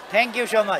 Thank you so much.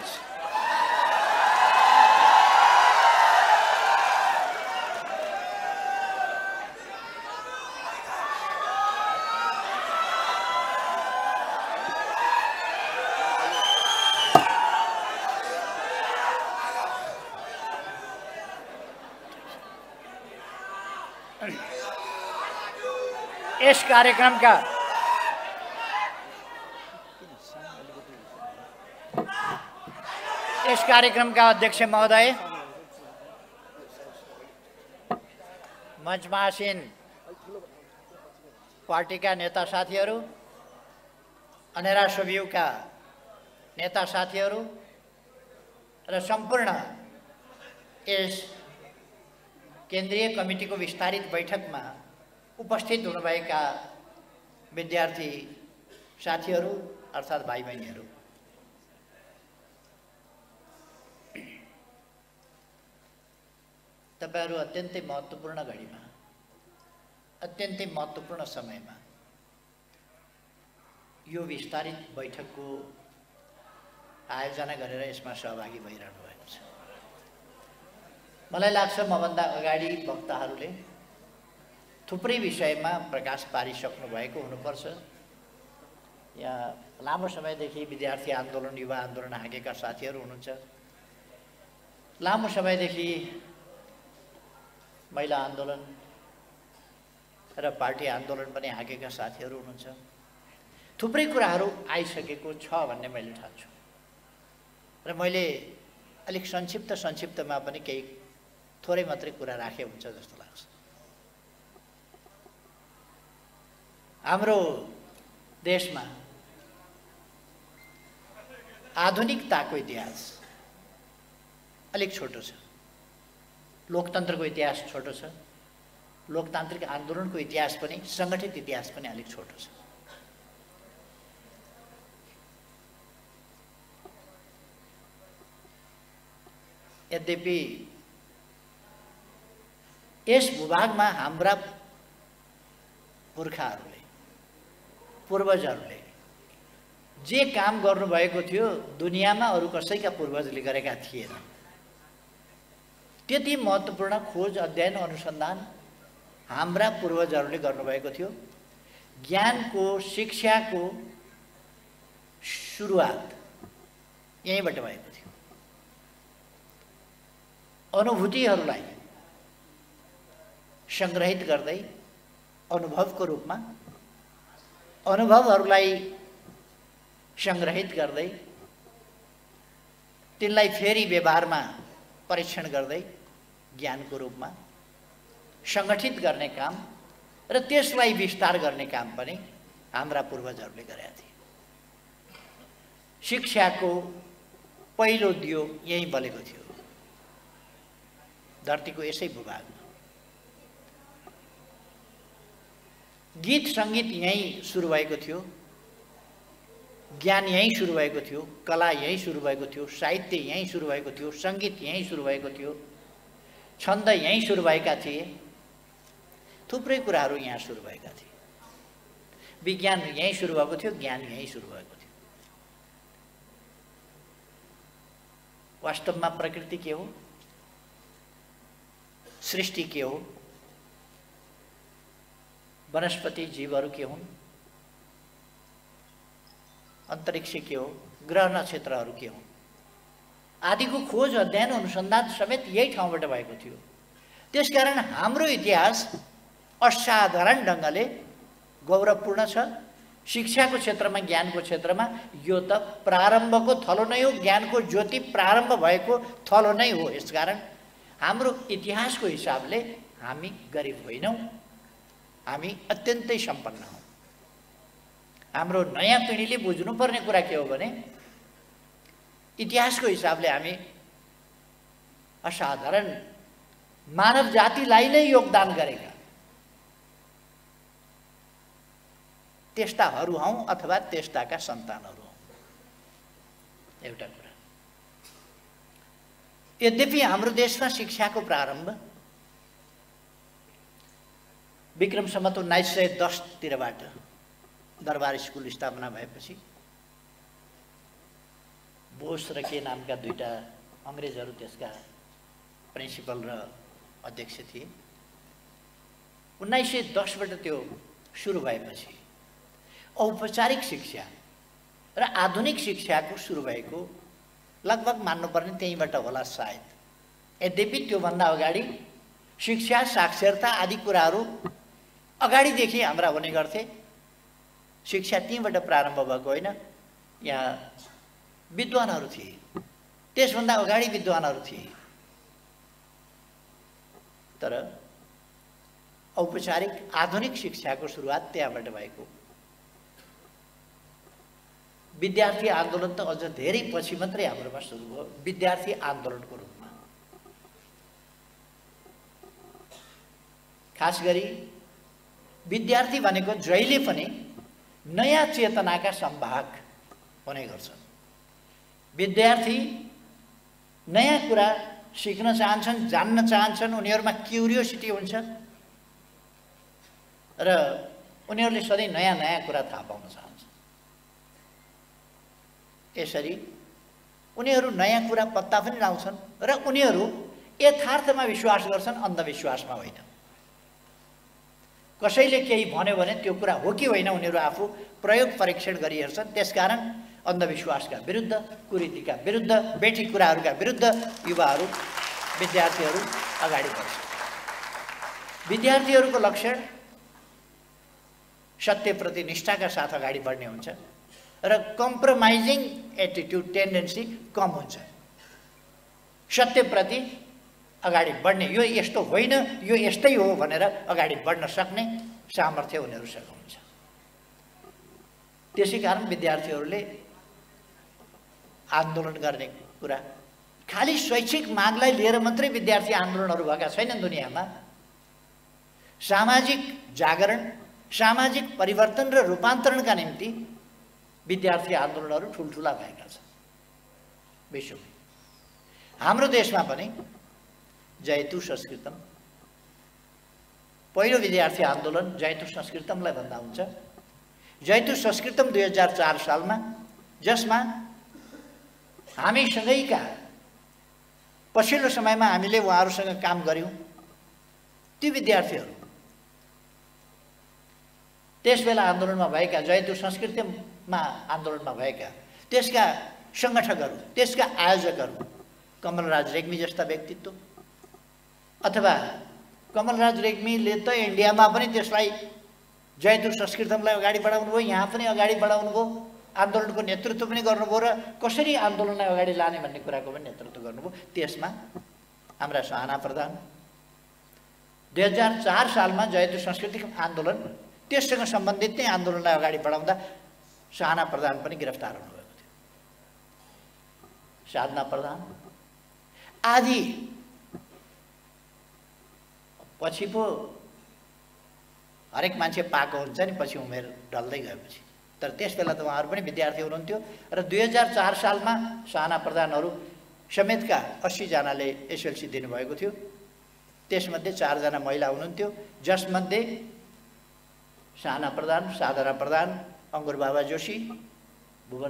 इस कार्यक्रम का अध्यक्ष महोदय, मंचमा आसीन पार्टीका नेता साथीहरू, अनेरा सभ्युका नेता साथीहरू र सम्पूर्ण यस केन्द्रीय कमिटीको विस्तारित बैठकमा उपस्थित हुनुभएका विद्यार्थी साथीहरू अर्थात् भाइ बहिनीहरू, तपाईहरु अत्यन्तै महत्त्वपूर्ण घडीमा, अत्यन्तै महत्त्वपूर्ण समयमा यो विस्तारित बैठकको आयोजना गरेर यसमा सहभागी भइरहनु भएको छ। मलाई लाग्छ मभन्दा अगाडि वक्ताहरूले थुप्रै विषयमा प्रकाश पारिसक्नु भएको हुनुपर्छ। यहाँ लामो समयदेखि विद्यार्थी आन्दोलन, युवा आन्दोलन हाँकेका साथीहरू हुनुहुन्छ। लामो समयदेखि महिला आन्दोलन र पार्टी आन्दोलन पनि हाँकेका साथीहरू हुनुहुन्छ। थुप्रै कुराहरू आइसकेको छ भन्ने मैले ठान्छु र मैले अलिक संक्षिप्तमा पनि केही थोरै मात्रै कुरा राखे हुन्छ जस्तो लाग्छ। हाम्रो देशमा आधुनिकताको इतिहास अलिक छोटो छ, लोकतन्त्रको इतिहास छोटो छ, लोकतान्त्रिक आन्दोलनको इतिहास पनि, सङ्गठित इतिहास पनि अलिक छोटो छ। यद्यपि यस भूभागमा हाम्रा पुर्खाहरूले, पूर्वजहरूले जे काम गर्नुभएको थियो दुनियाँमा अरू कसैका पूर्वजले गरेका थिएनन्। त्यति महत्त्वपूर्ण खोज, अध्ययन, अनुसन्धान हाम्रा पूर्वजहरूले गर्नुभएको थियो। ज्ञानको, शिक्षाको सुरुवात यहीँबाट भएको थियो। अनुभूतिहरूलाई सङ्ग्रहित गर्दै अनुभवको रूपमा, अनुभवहरूलाई सङ्ग्रहित गर्दै तिनलाई फेरि व्यवहारमा परीक्षण गर्दै ज्ञानको रूपमा सङ्गठित गर्ने काम र त्यसलाई विस्तार गर्ने काम पनि हाम्रा पूर्वजहरूले गरेका थिए। शिक्षाको पहिलो दियो यहीँ बलेको थियो, धरतीको यसै भूभागमा। गीत सङ्गीत यहीँ सुरु भएको थियो, ज्ञान यहीँ सुरु भएको थियो, कला यहीँ सुरु भएको थियो, साहित्य यहीँ सुरु भएको थियो, सङ्गीत यहीँ सुरु भएको थियो, छन्द यहीँ सुरु भएका थिए, थुप्रै कुराहरू यहाँ सुरु भएका थिए। विज्ञान यहीँ सुरु भएको थियो, ज्ञान यहीँ सुरु भएको थियो। वास्तवमा प्रकृति के हो, सृष्टि के हो, वनस्पति जीवहरू के हुन्, अन्तरिक्ष के हो, ग्रह नक्षत्रहरू के हुन् आदिको खोज, अध्ययन, अनुसन्धान समेत यही ठाउँबाट भएको थियो। त्यसकारण हाम्रो इतिहास असाधारण ढङ्गले गौरवपूर्ण छ। शिक्षाको क्षेत्रमा, ज्ञानको क्षेत्रमा यो त प्रारम्भको थलो नै हो, ज्ञानको ज्योति प्रारम्भ भएको थलो नै हो। यसकारण हाम्रो इतिहासको हिसाबले हामी गरिब होइनौँ, हामी अत्यन्तै सम्पन्न हौँ। हाम्रो नयाँ पिँढीले बुझ्नुपर्ने कुरा के हो भने इतिहासको हिसाबले हामी असाधारण मानव जातिलाई नै योगदान गरेका त्यस्ताहरू हौँ अथवा त्यस्ताका सन्तानहरू हौँ। एउटा कुरा। यद्यपि हाम्रो देशमा शिक्षाको प्रारम्भ विक्रम सम्वत 1910 तिरबाट दरबार स्कुल स्थापना भएपछि बोस र के नामका दुईटा अङ्ग्रेजहरू त्यसका प्रिन्सिपल र अध्यक्ष थिए। 1910बाट त्यो सुरु भएपछि औपचारिक शिक्षा र आधुनिक शिक्षाको सुरु भएको लगभग मान्नुपर्ने त्यहीँबाट होला सायद। यद्यपि त्योभन्दा अगाडि शिक्षा साक्षरता आदि कुराहरू अगाडिदेखि हाम्रा हुने गर्थे। शिक्षा त्यहीँबाट प्रारम्भ भएको होइन, यहाँ विद्वानहरू थिए, त्यसभन्दा अगाडि विद्वानहरू थिए। तर औपचारिक आधुनिक शिक्षाको सुरुवात त्यहाँबाट भएको। विद्यार्थी आन्दोलन त अझ धेरै पछि मात्रै हाम्रोमा सुरु भयो, विद्यार्थी आन्दोलनको रूपमा। खास गरी विद्यार्थी भनेको जहिले पनि नयाँ चेतनाका संवाहक हुने गर्छन्। विद्यार्थी नयाँ कुरा सिक्न चाहन्छन्, जान्न चाहन्छन्, उनीहरूमा क्युरियोसिटी हुन्छ र उनीहरूले सधैँ नयाँ नयाँ कुरा थाहा पाउन चाहन्छन्। यसरी उनीहरू नयाँ कुरा पत्ता पनि लगाउँछन् र उनीहरू यथार्थमा विश्वास गर्छन्, अन्धविश्वासमा होइन। कसैले केही भन्यो भने त्यो कुरा हो कि होइन उनीहरू आफू प्रयोग परीक्षण गरी हेर्छन्। त्यसकारण अन्धविश्वासका विरुद्ध, कुरीतिका विरुद्ध, बेठी कुराहरूका विरुद्ध युवाहरू, विद्यार्थीहरू अगाडि बढ्छन्। विद्यार्थीहरूको लक्षण सत्यप्रति निष्ठाका साथ अगाडि बढ्ने हुन्छ र कम्प्रोमाइजिङ एटिट्युड टेन्डेन्सी कम हुन्छ। सत्यप्रति अगाडि बढ्ने, यो यस्तो होइन, यो यस्तै हो भनेर अगाडि बढ्न सक्ने सामर्थ्य उनीहरूसँग हुन्छ। त्यसै कारण विद्यार्थीहरूले आन्दोलन गर्ने कुरा, खालि शैक्षिक मागलाई लिएर मात्रै विद्यार्थी आन्दोलनहरू भएका छैनन् दुनियाँमा। सामाजिक जागरण, सामाजिक परिवर्तन र रूपान्तरणका निम्ति विद्यार्थी आन्दोलनहरू ठुल्ठुला भएका छन् विश्वमै। हाम्रो देशमा पनि जयतु संस्कृतम, पहिलो विद्यार्थी आन्दोलन जयतु संस्कृतमलाई भन्दा हुन्छ। जयतु संस्कृतम 2004 सालमा, जसमा हामीसँगैका पछिल्लो समयमा हामीले उहाँहरूसँग काम गऱ्यौँ ती विद्यार्थीहरू, त्यसबेला आन्दोलनमा भएका, जयतु संस्कृतमा आन्दोलनमा भएका त्यसका सङ्गठकहरू, त्यसका आयोजकहरू, कमलराज रेग्मी जस्ता व्यक्तित्व, अथवा कमलराज रेग्मीले त इन्डियामा पनि त्यसलाई जयतु संस्कृतमलाई अगाडि बढाउनु भयो, यहाँ पनि अगाडि बढाउनु भयो, आन्दोलनको नेतृत्व पनि गर्नुभयो र कसरी आन्दोलनलाई अगाडि लाने भन्ने कुराको पनि नेतृत्व गर्नुभयो। त्यसमा हाम्रा सहाना प्रधान 2004 सालमा जयतु संस्कृति आन्दोलन, त्यससँग सम्बन्धित नै आन्दोलनलाई अगाडि बढाउँदा सहाना प्रधान पनि गिरफ्तार हुनुभएको थियो। साधना प्रधान आदि पछि पो हरेक मान्छे पाएको हुन्छ नि, पछि उमेर ढल्दै गएपछि। तर त्यसबेला त उहाँहरू पनि विद्यार्थी हुनुहुन्थ्यो र 2004 सालमा सहाना प्रधानहरू समेतका 80 जनाले एसएलसी दिनुभएको थियो। त्यसमध्ये 4 जना महिला हुनुहुन्थ्यो, जसमध्ये सहाना प्रधान, साधना प्रधान, अङ्कुर बाबा जोशी, भुवन,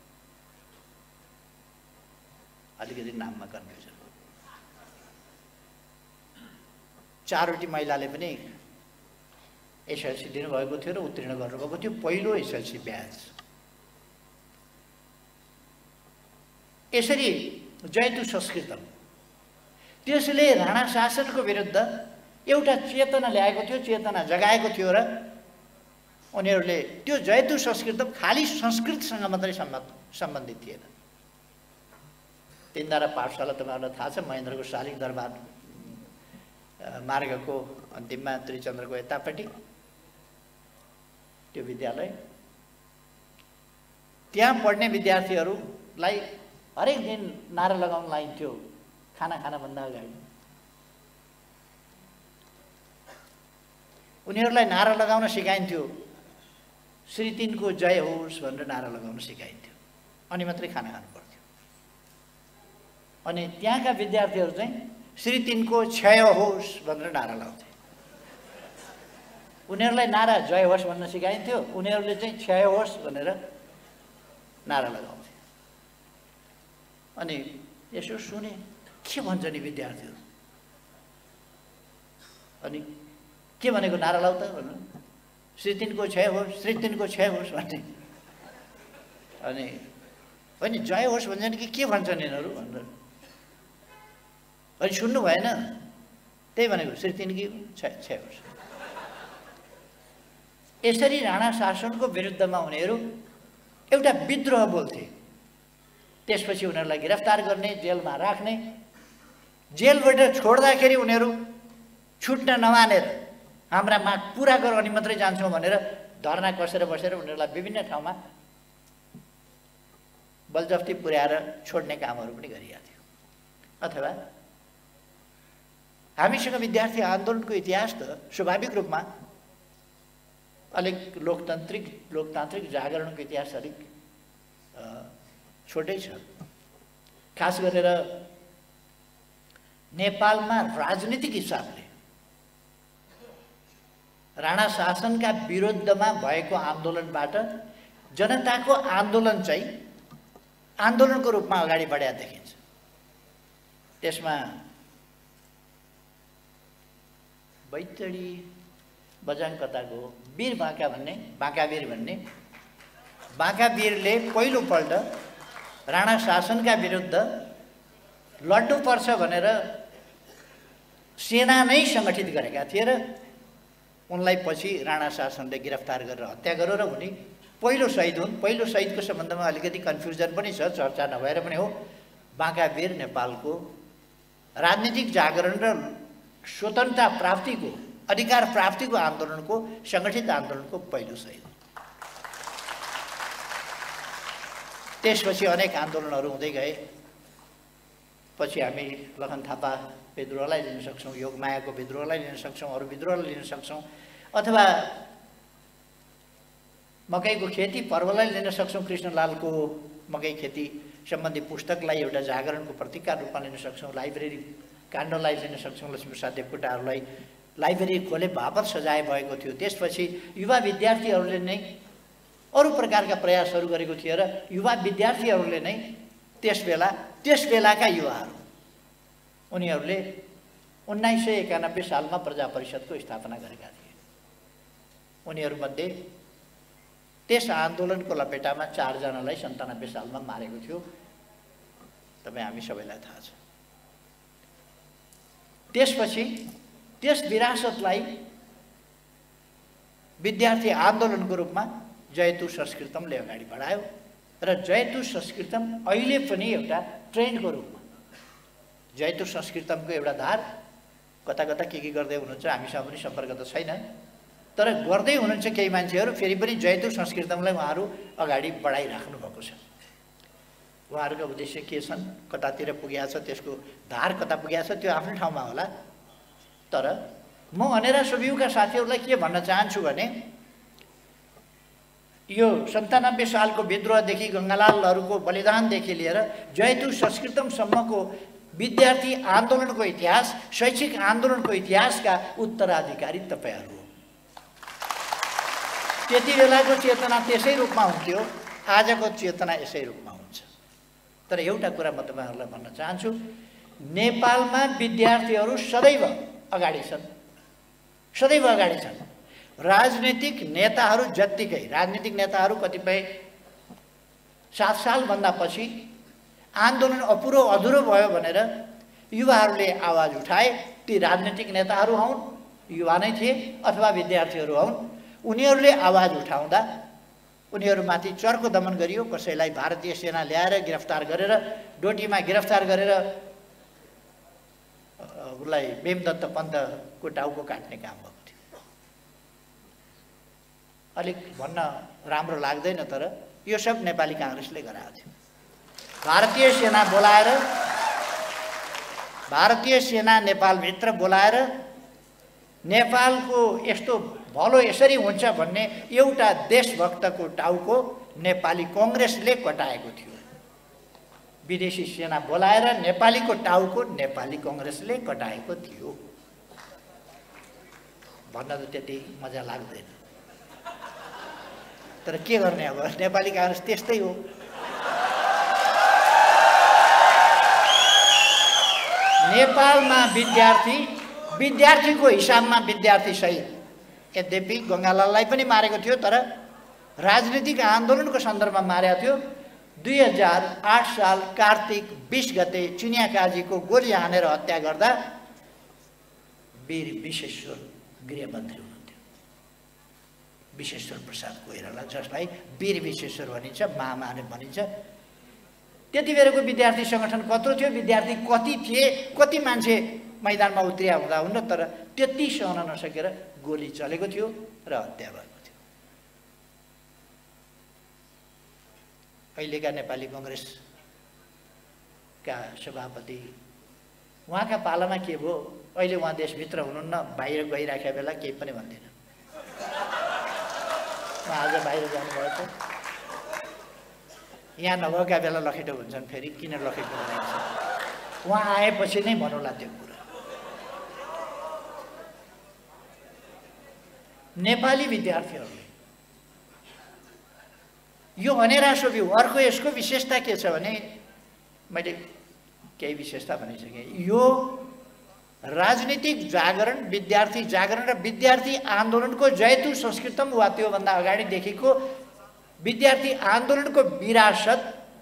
अलिकति नाममा कन्फ्युजन, 4वटी महिलाले पनि एसएलसी दिनुभएको थियो र उत्तीर्ण गर्नुभएको थियो, पहिलो एसएलसी ब्याच। यसरी जयतु संस्कृतम, त्यसले राणा शासनको विरुद्ध एउटा चेतना ल्याएको थियो, चेतना जगाएको थियो र उनीहरूले त्यो जयतु संस्कृतम खालि संस्कृतसँग मात्रै सम्बन्धित थिएन। तीनधारा पाठशाला तपाईँहरूलाई थाहा छ, महेन्द्रको शालिग दरबार मार्गको अन्तिममा त्रिचन्द्रको यतापट्टि त्यो विद्यालय, त्यहाँ पढ्ने विद्यार्थीहरूलाई हरेक दिन नारा लगाउन लाइन्थ्यो खाना खानभन्दा अगाडि। उनीहरूलाई नारा लगाउन सिकाइन्थ्यो, श्री 3 को जय होस् भनेर नारा लगाउन सिकाइन्थ्यो, अनि मात्रै खाना खानु पर्थ्यो। अनि त्यहाँका विद्यार्थीहरू चाहिँ श्री 3 को क्षय होस् भनेर नारा लगाउँथे। उनीहरूलाई नारा जय होस् भन्न सिकाइन्थ्यो, उनीहरूले चाहिँ क्षय होस् भनेर नारा लगाउँथे। अनि यसो सुने के भन्छ नि विद्यार्थीहरू, अनि के भनेको नारा लाउ त भन्नु, श्री 3 को क्षय होस्, श्री 3 को क्षय होस् भन्ने। अनि होइन जय होस् भन्छन् कि के भन्छन् यिनीहरू भनेर, अनि सुन्नु भएन, त्यही भनेको श्री 3 की क्षय होस्। यसरी राणा शासनको विरुद्धमा उनीहरू एउटा विद्रोह बोल्थे। त्यसपछि उनीहरूलाई गिरफ्तार गर्ने, जेलमा राख्ने, जेलबाट छोड्दाखेरि उनीहरू छुट्न नमानेर हाम्रा माग पुरा गर अनि मात्रै जान्छौँ भनेर धरना कसेर बसेर उनीहरूलाई विभिन्न ठाउँमा बलजफ्ती पुर्याएर छोड्ने कामहरू पनि गरिएको थियो। अथवा हामीसँग विद्यार्थी आन्दोलनको इतिहास त स्वाभाविक रूपमा अलिक लोकतान्त्रिक जागरणको इतिहास अलिक छोटै छ। खास गरेर नेपालमा राजनीतिक हिसाबले राणा शासनका विरुद्धमा भएको आन्दोलनबाट जनताको आन्दोलन चाहिँ आन्दोलनको रूपमा अगाडि बढेको देखिन्छ। त्यसमा बैतडी बझाङ कताको वीर बाँकावीर भन्ने बाँकावीरले पहिलोपल्ट राणा शासनका विरुद्ध लड्नुपर्छ भनेर सेना नै सङ्गठित गरेका थिए र उनलाई पछि राणा शासनले गिरफ्तार गरेर हत्या गर्यो र उनी पहिलो शहीद हुन्। पहिलो शहीदको सम्बन्धमा अलिकति कन्फ्युजन पनि छ, चर्चा नभएर पनि हो। बाँकावीर नेपालको राजनीतिक जागरण र स्वतन्त्रता प्राप्तिको, अधिकार प्राप्तिको आन्दोलनको, सङ्गठित आन्दोलनको पहिलो शहीद। त्यसपछि अनेक आन्दोलनहरू हुँदै गए। पछि हामी लखन थापा विद्रोहलाई लिन सक्छौँ, योगमायाको विद्रोहलाई लिन सक्छौँ, अरू विद्रोहलाई लिन सक्छौँ, अथवा मकैको खेती पर्वलाई लिन सक्छौँ। कृष्णलालको मकै खेती सम्बन्धी पुस्तकलाई एउटा जागरणको प्रतीकका रूपमा लिन सक्छौँ। लाइब्रेरी काण्डलाई लिन सक्छौँ। लक्ष्मीप्रसाद देवकोटाहरूलाई लाइब्रेरी खोले बापत सजाय भएको थियो। त्यसपछि युवा विद्यार्थीहरूले नै अरू प्रकारका प्रयासहरू गरेको थियो र युवा विद्यार्थीहरूले नै त्यस बेलाका युवाहरू उनीहरूले 1991 सालमा प्रजा परिषदको स्थापना गरेका थिए। उनीहरूमध्ये त्यस आन्दोलनको लपेटामा 4 जनालाई 97 सालमा मारेको थियो। तपाईँ हामी सबैलाई थाहा छ। त्यसपछि त्यस विरासतलाई विद्यार्थी आन्दोलनको रूपमा जयतु संस्कृतमले अगाडि बढायो र जयतु संस्कृतम अहिले पनि एउटा ट्रेन्डको रूपमा, जयतु संस्कृतमको एउटा धार कता कता के गर्दै हुनुहुन्छ, हामीसँग पनि सम्पर्क त छैन, तर गर्दै हुनुहुन्छ केही मान्छेहरू। फेरि पनि जयतु संस्कृतमलाई उहाँहरू अगाडि बढाइराख्नु भएको छ। उहाँहरूको उद्देश्य के छन्, कतातिर पुगेको छ, त्यसको धार कता पुगेको छ त्यो आफ्नो ठाउँमा होला। तर म अनेरा सुबियुका साथीहरूलाई के भन्न चाहन्छु भने यो 97 सालको विद्रोहदेखि गङ्गालालहरूको बलिदानदेखि लिएर जयतु संस्कृतमसम्मको विद्यार्थी आन्दोलनको इतिहास, शैक्षिक आन्दोलनको इतिहासका उत्तराधिकारी तपाईँहरू हो। त्यति बेलाको चेतना त्यसै रूपमा हुन्थ्यो, आजको चेतना यसै रूपमा हुन्छ। तर एउटा कुरा म तपाईँहरूलाई भन्न चाहन्छु, नेपालमा विद्यार्थीहरू सदैव अगाडि छन्, सदैव अगाडि छन्। राजनीतिक नेताहरू जत्तिकै, राजनीतिक नेताहरू कतिपय 7 सालभन्दा पछि आन्दोलन अधुरो भयो भनेर युवाहरूले आवाज उठाए। ती राजनीतिक नेताहरू हुन्, युवा नै थिए अथवा विद्यार्थीहरू हुन्। उनीहरूले आवाज उठाउँदा उनीहरूमाथि चर्को दमन गरियो। कसैलाई भारतीय सेना ल्याएर गिरफ्तार गरेर, डोटीमा गिरफ्तार गरेर उसलाई भीमदत्त पन्तको टाउको काट्ने काम भएको थियो। अलिक भन्न राम्रो लाग्दैन, तर यो सब नेपाली काङ्ग्रेसले गराएको थियो। भारतीय सेना नेपालभित्र बोलाएर नेपालको यस्तो भलो यसरी हुन्छ भन्ने एउटा देशभक्तको टाउको नेपाली काङ्ग्रेसले कटाएको थियो। विदेशी सेना बोलाएर नेपालीको टाउको नेपाली काङ्ग्रेसले कटाएको थियो। भन्न त त्यति मजा लाग्दैन, तर के गर्ने अब, नेपाली काङ्ग्रेस त्यस्तै हो। नेपालमा विद्यार्थीको हिसाबमा विद्यार्थी सहित, यद्यपि गङ्गालाललाई पनि मारेको थियो तर राजनीतिक आन्दोलनको सन्दर्भमा मारेको थियो। 2008 साल कार्तिक 20 गते चिनिया काजीको गोली हानेर हत्या गर्दा वीर विश्वेश्वर गृहमन्त्री हुनुहुन्थ्यो, विश्वेश्वर प्रसाद कोइराला, जसलाई वीर विश्वेश्वर भनिन्छ, महामानव भनिन्छ। त्यति बेलाको विद्यार्थी सङ्गठन कत्रो थियो, विद्यार्थी कति थिए, कति मान्छे मैदानमा उत्रिया हुँदा हुन्न, तर त्यति सहन नसकेर गोली चलेको थियो र हत्या भएको थियो। अहिलेका नेपाली कङ्ग्रेसका सभापति, उहाँका पालामा के भयो, अहिले उहाँ देशभित्र हुनुहुन्न, बाहिर गइराखेका बेला केही पनि भन्दैन। उहाँ आज बाहिर जानुभएको छ, यहाँ नभएका बेला लखेटो हुन्छन्, फेरि किन लखेटो हुनुहुन्छ, उहाँ आएपछि नै भनौँला त्यो कुरा। नेपाली विद्यार्थीहरूले यो अनेरासो भ्यू। अर्को यसको विशेषता के छ भने, मैले केही विशेषता भनिसकेँ, यो राजनीतिक जागरण, विद्यार्थी जागरण र विद्यार्थी आन्दोलनको जयतु संस्कृतम वा त्योभन्दा अगाडिदेखिको विद्यार्थी आन्दोलनको विरासत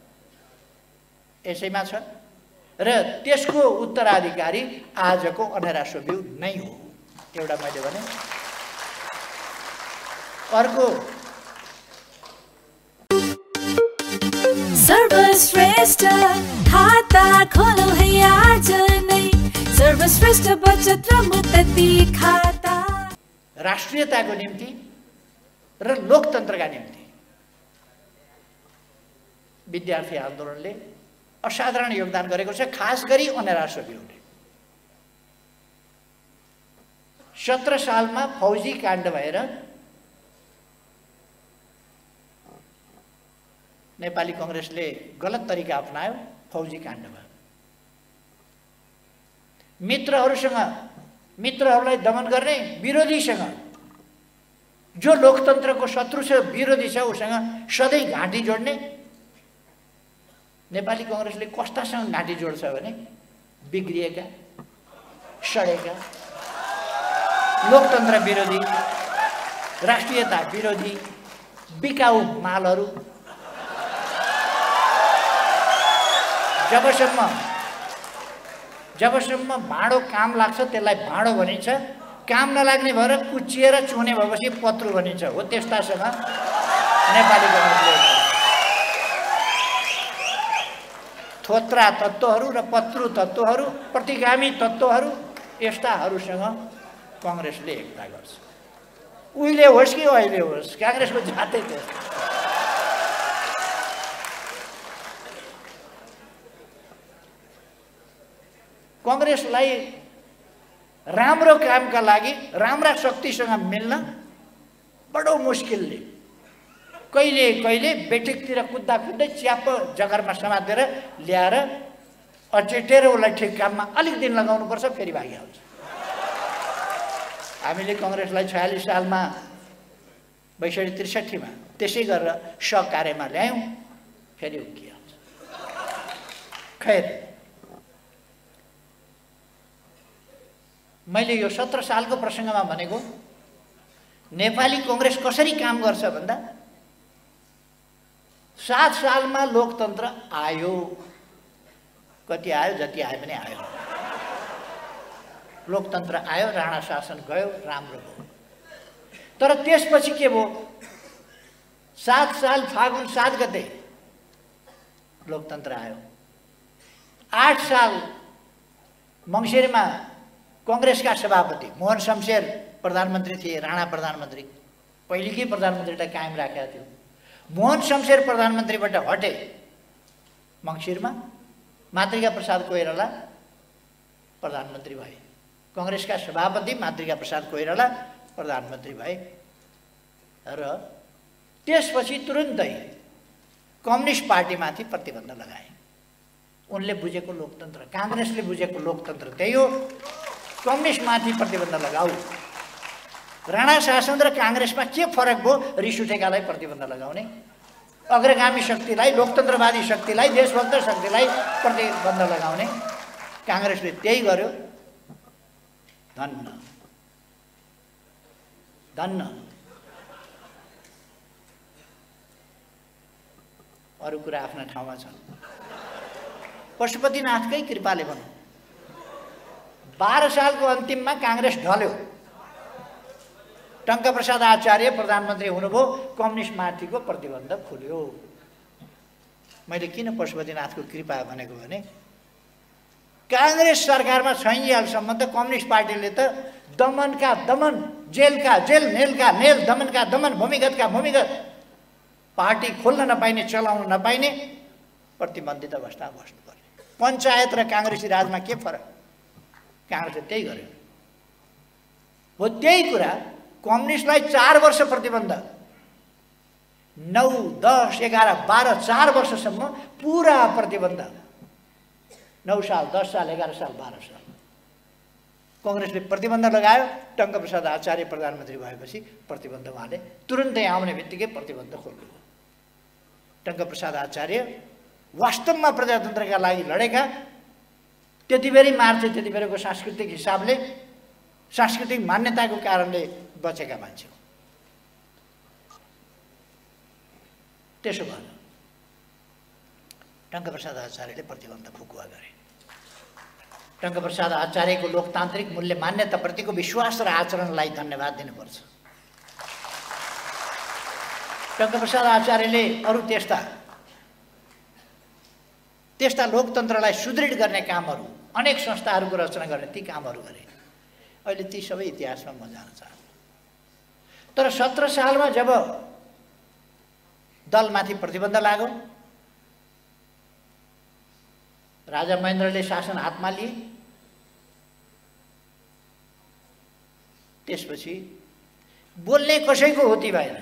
यसैमा छ र त्यसको उत्तराधिकारी आजको अनेरासो भ्यू नै हो। एउटा मैले भने। अर्को, सर्वश्रेष्ठ खाता खोलो है आज नै, सर्वश्रेष्ठ बचत र मुक्ति खाता। राष्ट्रियताको निम्ति र लोकतन्त्रका निम्ति विद्यार्थी आन्दोलनले असाधारण योगदान गरेको छ, खास गरी अनेरासो भ्यूले। 17 सालमा फौजी काण्ड भएर नेपाली कङ्ग्रेसले गलत तरिका अपनायो, फौजी काण्ड भयो। मित्रहरूलाई दमन गर्ने, विरोधीसँग, जो लोकतन्त्रको शत्रु छ, विरोधी छ, उसँग सधैँ घाँटी जोड्ने। नेपाली कङ्ग्रेसले कस्तासँग घाँटी जोड्छ भने बिग्रिएका, सडेका, लोकतन्त्र विरोधी, राष्ट्रियता विरोधी, बिकाऊ मालहरू, जबसम्म भाँडो काम लाग्छ त्यसलाई भाँडो भनिन्छ, काम नलाग्ने भएर कुचिएर चुने भएपछि पत्रु भनिन्छ। हो त्यस्तासँग नेपाली कङ्ग्रेसले थोत्रा तत्त्वहरू र पत्रु तत्त्वहरू, प्रतिगामी तत्त्वहरू, यस्ताहरूसँग कङ्ग्रेसले एकता गर्छ। उहिले होस् कि अहिले होस्, काङ्ग्रेसको जातै त्यस्तो। कङ्ग्रेसलाई राम्रो कामका लागि राम्रा शक्तिसँग मिल्न बडो मुस्किलले कहिले कहिले बेठिकतिर कुद्दा कुद्दै च्याप जगरमा समातेर ल्याएर अचेटेर उसलाई ठिक काममा अलिक दिन लगाउनुपर्छ, फेरि भागिहाल्छ। हामीले कङ्ग्रेसलाई 46 सालमा 62-63 त्यसै गरेर सहकार्यमा ल्यायौँ, फेरि उक्किहाल्छ। खैर, मैले यो 17 सालको प्रसङ्गमा भनेको नेपाली कङ्ग्रेस कसरी काम गर्छ भन्दा 7 सालमा लोकतन्त्र आयो। कति आयो, जति आयो पनि आयो। लोकतन्त्र आयो, राणा शासन गयो, राम्रो भयो। तर त्यसपछि के भयो? 7 साल फागुन 7 गते लोकतन्त्र आयो। 8 साल मङ्सिरमा कङ्ग्रेसका सभापति मोहन शमशेर प्रधानमन्त्री थिए, राणा प्रधानमन्त्री, पहिलेकै प्रधानमन्त्रीलाई कायम राखेका थियो। मोहन शमशेर प्रधानमन्त्रीबाट हटे मङ्सिरमा, मातृका प्रसाद कोइराला प्रधानमन्त्री भए। कङ्ग्रेसका सभापति मातृका प्रसाद कोइराला प्रधानमन्त्री भए र त्यसपछि तुरुन्तै कम्युनिस्ट पार्टीमाथि प्रतिबन्ध लगाए। उनले बुझेको लोकतन्त्र, काङ्ग्रेसले बुझेको लोकतन्त्र त्यही हो, कम्युनिस्टमाथि प्रतिबन्ध लगाऊ। राणा शासन र काङ्ग्रेसमा के फरक भयो? रिस उठेकालाई प्रतिबन्ध लगाउने, अग्रगामी शक्तिलाई, लोकतन्त्रवादी शक्तिलाई, देशभक्त शक्तिलाई प्रतिबन्ध लगाउने। काङ्ग्रेसले त्यही गर्यो। धन्न धन्न। अरू कुरा आफ्ना ठाउँमा छन्। पशुपतिनाथकै कृपाले भनौँ 12 सालको अन्तिममा काङ्ग्रेस ढल्यो। टङ्कप्रसाद आचार्य प्रधानमन्त्री हुनुभयो, कम्युनिस्ट माथिको प्रतिबन्ध खुल्यो। मैले किन पशुपतिनाथको कृपा भनेको भने काङ्ग्रेस सरकारमा छैनन्जेलसम्म त कम्युनिस्ट पार्टीले त दमनका दमन, जेलका जेल, नेलका नेल, दमनका दमन, भूमिगतका भूमिगत, पार्टी खोल्न नपाइने, चलाउन नपाइने प्रतिबन्धित अवस्थामा बस्नुपर्ने। पञ्चायत र काङ्ग्रेसी राजमा के फरक? काङ्ग्रेसले त्यही गर्यो। हो त्यही कुरा कम्युनिस्टलाई 4 वर्ष प्रतिबन्ध, 9, 10, 11, 12 4 वर्षसम्म पुरा प्रतिबन्ध। 9 साल, 10 साल, 11 साल, 12 साल कङ्ग्रेसले प्रतिबन्ध लगायो। टङ्कप्रसाद आचार्य प्रधानमन्त्री भएपछि प्रतिबन्ध उहाँले तुरुन्तै आउने बित्तिकै प्रतिबन्ध खोल्नु। टङ्कप्रसाद आचार्य वास्तवमा प्रजातन्त्रका लागि लडेका, त्यतिबेरै मार्थे, त्यतिबेरको सांस्कृतिक हिसाबले, सांस्कृतिक मान्यताको कारणले बचेका मान्छे हो। त्यसो भएर टङ्कप्रसाद आचार्यले प्रतिबन्ध फुकुवा गरे। टङ्कप्रसाद आचार्यको लोकतान्त्रिक मूल्य मान्यताप्रतिको विश्वास र आचरणलाई धन्यवाद दिनुपर्छ। टङ्कप्रसाद आचार्यले अरू त्यस्ता लोकतन्त्रलाई सुदृढ गर्ने कामहरू, अनेक संस्थाहरूको रचना गर्ने ती कामहरू गरे। अहिले ती सबै इतिहासमा म जान चाहन्छु। तर 17 सालमा जब दलमाथि प्रतिबन्ध लाग्यो, राजा महेन्द्रले शासन हातमा लिए, त्यसपछि बोल्ने कसैको होती भएन।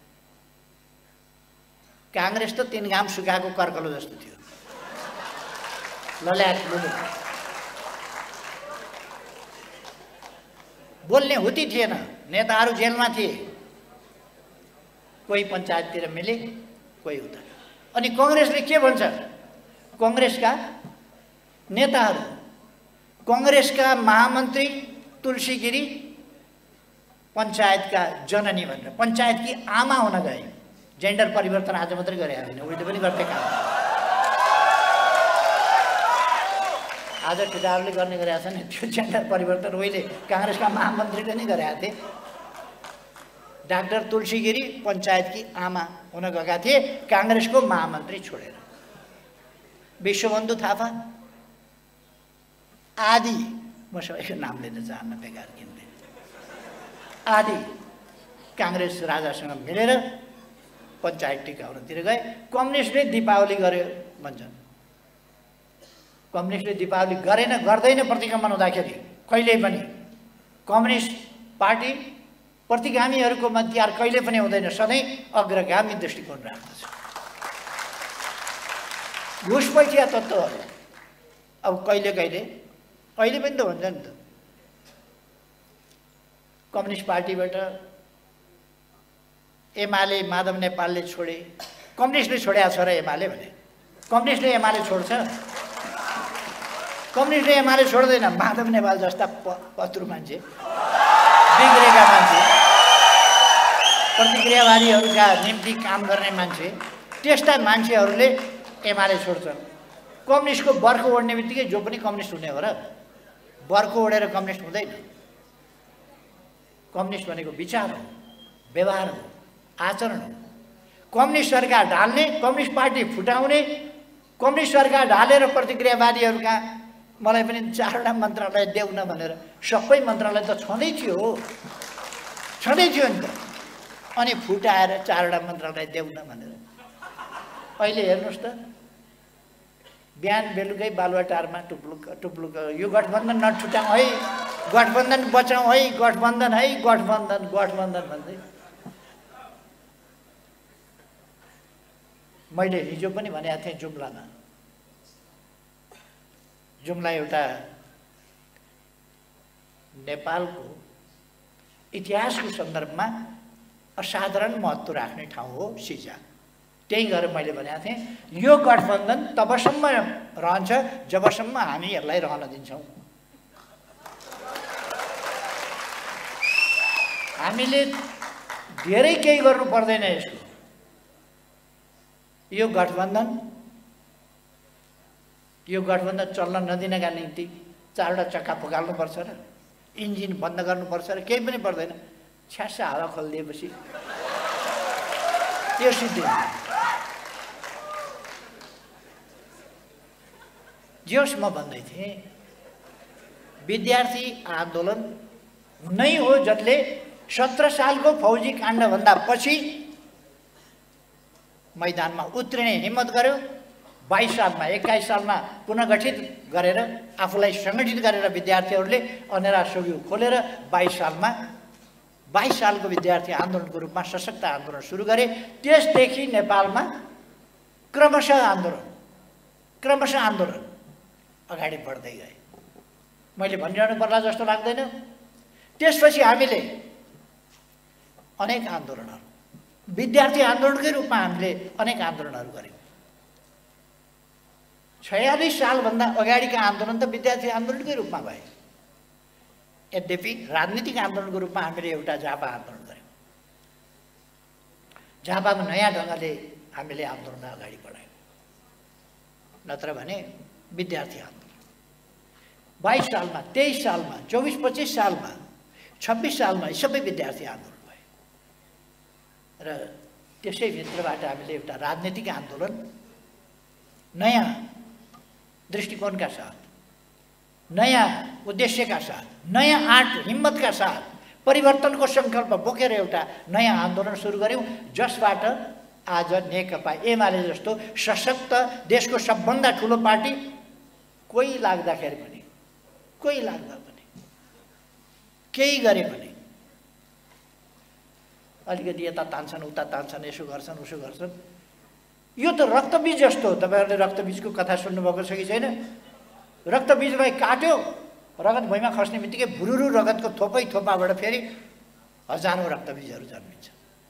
काङ्ग्रेस त 3 घाम सुकाएको कर्कलो जस्तो थियो, लल्याट लुलु। बोल्ने हुती थिएन, नेताहरू जेलमा थिए, कोही पञ्चायततिर मिले, कोही उता। अनि कङ्ग्रेसले के भन्छ? कङ्ग्रेसका नेताहरू, कङ्ग्रेसका महामन्त्री तुलसी गिरी पञ्चायतका जननी भनेर, पञ्चायतकी आमा हुन गए। जेन्डर परिवर्तन आज मात्रै गरे होइन, उहिले पनि गर्थे काम। आज ठुटाहरूले गर्ने गरेका छन् त्यो जेन्डर परिवर्तन उहिले काङ्ग्रेसका महामन्त्रीले नै गरेका थिए। डाक्टर तुलसी गिरी पञ्चायतकी आमा हुन गएका थिए काङ्ग्रेसको महामन्त्री छोडेर। विश्वबन्धु थापा आदि, म सबैको नाम लिन चाहन्न, बेकार किन्दै, आदि काङ्ग्रेस राजासँग मिलेर पञ्चायत टिकाउनतिर गए। कम्युनिस्टले दीपावली गर्यो भन्छन्। कम्युनिस्टले दीपावली गरेन, गर्दैन प्रतिक्रमण हुँदाखेरि कहिल्यै पनि। कम्युनिस्ट पार्टी प्रतिगामीहरूको मध्यकार कहिले पनि हुँदैन, सधैँ अग्रगामी दृष्टिकोण राख्दछ। घुसपैठिया तत्त्वहरू अब कहिले कहिले, अहिले पनि त हुन्छ नि त, कम्युनिस्ट पार्टीबाट एमाले माधव नेपालले छोडे, कम्युनिस्टले छोडेको छ र एमाले भने। कम्युनिस्टले एमाले छोड्छ? कम्युनिस्टले एमाले छोड्दैन। माधव नेपाल जस्ता पत्रु मान्छे, बिग्रेका मान्छे, प्रतिक्रियावादीहरूका निम्ति काम गर्ने मान्छे, त्यस्ता मान्छेहरूले एमाले छोड्छन्। कम्युनिस्टको बर्को ओढ्ने बित्तिकै जो पनि कम्युनिस्ट हुने हो र? बर्को ओढेर कम्युनिस्ट हुँदैन। कम्युनिस्ट भनेको विचार हो, व्यवहार हो, आचरण हो। कम्युनिस्ट सरकार ढाल्ने, कम्युनिस्ट पार्टी फुटाउने, कम्युनिस्ट सरकार ढालेर प्रतिक्रियावादीहरूका मलाई पनि 4वटा मन्त्रालय देऊ न भनेर, सबै मन्त्रालय त छँदै थियो नि त, अनि फुटाएर 4वटा मन्त्रालय देऊ न भनेर। अहिले हेर्नुहोस् त, बिहान बेलुकै बालुवाटारमा टुप्लुक यो गठबन्धन नछुटाउँ है, गठबन्धन बचाउँ है, गठबन्धन है, गठबन्धन गठबन्धन भन्दै। मैले हिजो पनि भनेको थिएँ जुम्लामा, जुम्ला एउटा नेपालको इतिहासको सन्दर्भमा असाधारण महत्त्व राख्ने ठाउँ हो। सिजा त्यही गरेर मैले भनेको थिएँ यो गठबन्धन तबसम्म रहन्छ जबसम्म हामी यसलाई रहन दिन्छौँ। हामीले धेरै केही गर्नु पर्दैन। यसको यो गठबन्धन चल्न नदिनका निम्ति 4वटा चक्का फुकाल्नुपर्छ र इन्जिन बन्द गर्नुपर्छ र केही पनि पर्दैन। छ्यास्सा हावा खोलिदिएपछि यो सिद्धि जोस्। म भन्दै थिएँ विद्यार्थी आन्दोलन नै हो जसले 17 सालको फौजी काण्डभन्दा पछि मैदानमा उत्रिने हिम्मत गर्यो। 22 सालमा 21 सालमा पुनर्गठित गरेर आफूलाई सङ्गठित गरेर विद्यार्थीहरूले अनेरा सोभ्यू खोलेर 22 सालको विद्यार्थी आन्दोलनको रूपमा सशक्त आन्दोलन सुरु गरे। त्यसदेखि नेपालमा क्रमशः आन्दोलन अगाडि बढ्दै गए। मैले भनिरहनु पर्ला जस्तो लाग्दैन। त्यसपछि हामीले अनेक आन्दोलनहरू विद्यार्थी आन्दोलनकै रूपमा हामीले अनेक आन्दोलनहरू गर्यौँ। 46 सालभन्दा अगाडिका आन्दोलन त विद्यार्थी आन्दोलनकै रूपमा भए। यद्यपि राजनीतिक आन्दोलनको रूपमा हामीले एउटा झापा आन्दोलन गर्यौँ। झापामा नयाँ ढङ्गले हामीले आन्दोलन अगाडि बढायौँ। नत्र भने विद्यार्थी आन्दोलन 22 सालमा 23 सालमा 24-25 सालमा 26 सालमा सबै विद्यार्थी आन्दोलन भए र त्यसै भित्रबाट हामीले एउटा राजनीतिक आन्दोलन नयाँ दृष्टिकोणका साथ, नयाँ उद्देश्यका साथ, नयाँ आँट हिम्मतका साथ परिवर्तनको सङ्कल्प बोकेर एउटा नयाँ आन्दोलन सुरु गऱ्यौँ। जसबाट आज नेकपा एमाले जस्तो सशक्त देशको सबभन्दा ठुलो पार्टी कोही लाग्दा पनि केही गरे पनि अलिकति यता तान्छन् उता तान्छन्, यसो गर्छन् उसो गर्छन्। यो त रक्तबीज जस्तो हो। तपाईँहरूले रक्तबीजको कथा सुन्नुभएको छ कि छैन? रक्तबीजलाई काट्यो, रगत भुइँमा खस्ने बित्तिकै भुरुरु रगतको थोपाबाट फेरि हजारौँ रक्तबीजहरू जन्मिन्छ।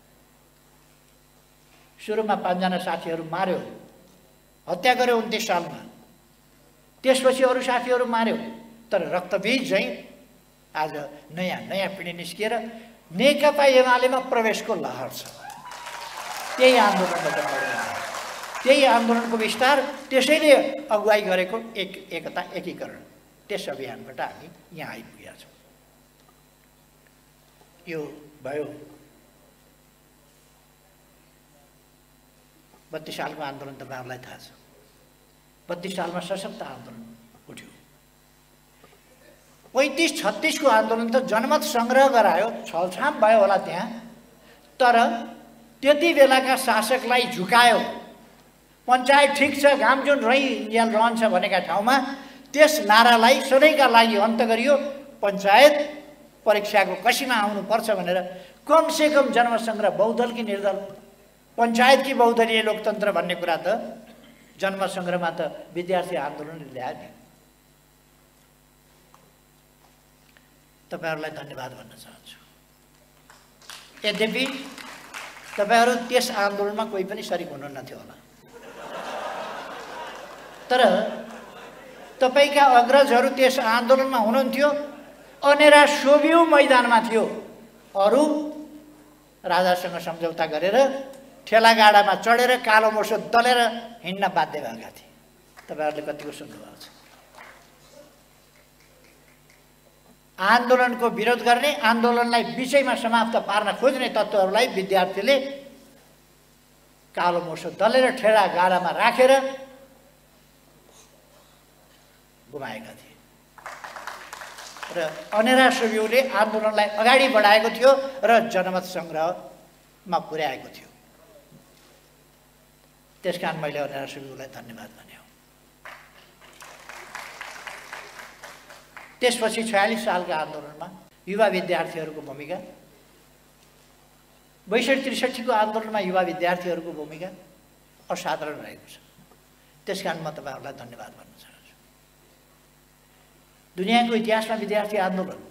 सुरुमा 5 जना साथीहरू मार्यो, हत्या गर्यो 29 सालमा। त्यसपछि अरू साथीहरू मार्यो। तर रक्तबीज चाहिँ आज नयाँ पिँढी निस्किएर नेकपा एमालेमा प्रवेशको लहर छ। त्यही आन्दोलनबाट त्यही आन्दोलनको विस्तार, त्यसैले अगुवाई गरेको एकता एकीकरण, त्यस अभियानबाट हामी यहाँ आइपुगेका छौँ। यो भयो 32 सालको आन्दोलन। तपाईँहरूलाई थाहा छ 32 सालमा सशक्त आन्दोलन उठ्यो। 35-36 को आन्दोलन त जनमत सङ्ग्रह गरायो, छलछाम भयो होला त्यहाँ। तर त्यति बेलाका शासकलाई झुकायो। पञ्चायत ठिक छ, घाम जुन रहन्छ भनेका ठाउँमा त्यस नारालाई सधैँका लागि अन्त गरियो। पञ्चायत परीक्षाको कसीमा आउनुपर्छ भनेर कमसेकम जनमत सङ्ग्रह बहुदल कि निर्दल, पञ्चायत कि बहुदलीय लोकतन्त्र भन्ने कुरा त जनमत सङ्ग्रहमा त विद्यार्थी आन्दोलनले ल्यायो नि। तपाईँहरूलाई धन्यवाद भन्न चाहन्छु। यद्यपि तपाईँहरू त्यस आन्दोलनमा कोही पनि सरिक हुनुहुन्थ्यो होला, तर तपाईँका अग्रजहरू त्यस आन्दोलनमा हुनुहुन्थ्यो। अनेरा सोभ्यू मैदानमा थियो। अरू राजासँग सम्झौता गरेर ठेलागाडामा चढेर कालो मोसो दलेर हिँड्न बाध्य भएका थिए। तपाईँहरूले कतिको सुन्नुभएको छ? आन्दोलनको विरोध गर्ने, आन्दोलनलाई बिचैमा समाप्त पार्न खोज्ने तत्त्वहरूलाई विद्यार्थीले कालो मोसो दलेर ठेलागाडामा राखेर गुमाएका थिए र अनेरा सोभ्यूले आन्दोलनलाई अगाडि बढाएको थियो र जनमत सङ्ग्रहमा पुर्याएको थियो। त्यसकारण मैले अनेरा सोभ्यूलाई धन्यवाद भने। त्यसपछि 46 सालका आन्दोलनमा युवा विद्यार्थीहरूको भूमिका, 62-63 को आन्दोलनमा युवा विद्यार्थीहरूको भूमिका असाधारण रहेको छ। त्यसकारण म तपाईँहरूलाई धन्यवाद भन्न चाहन्छु। दुनियाँको इतिहासमा विद्यार्थी आन्दोलन,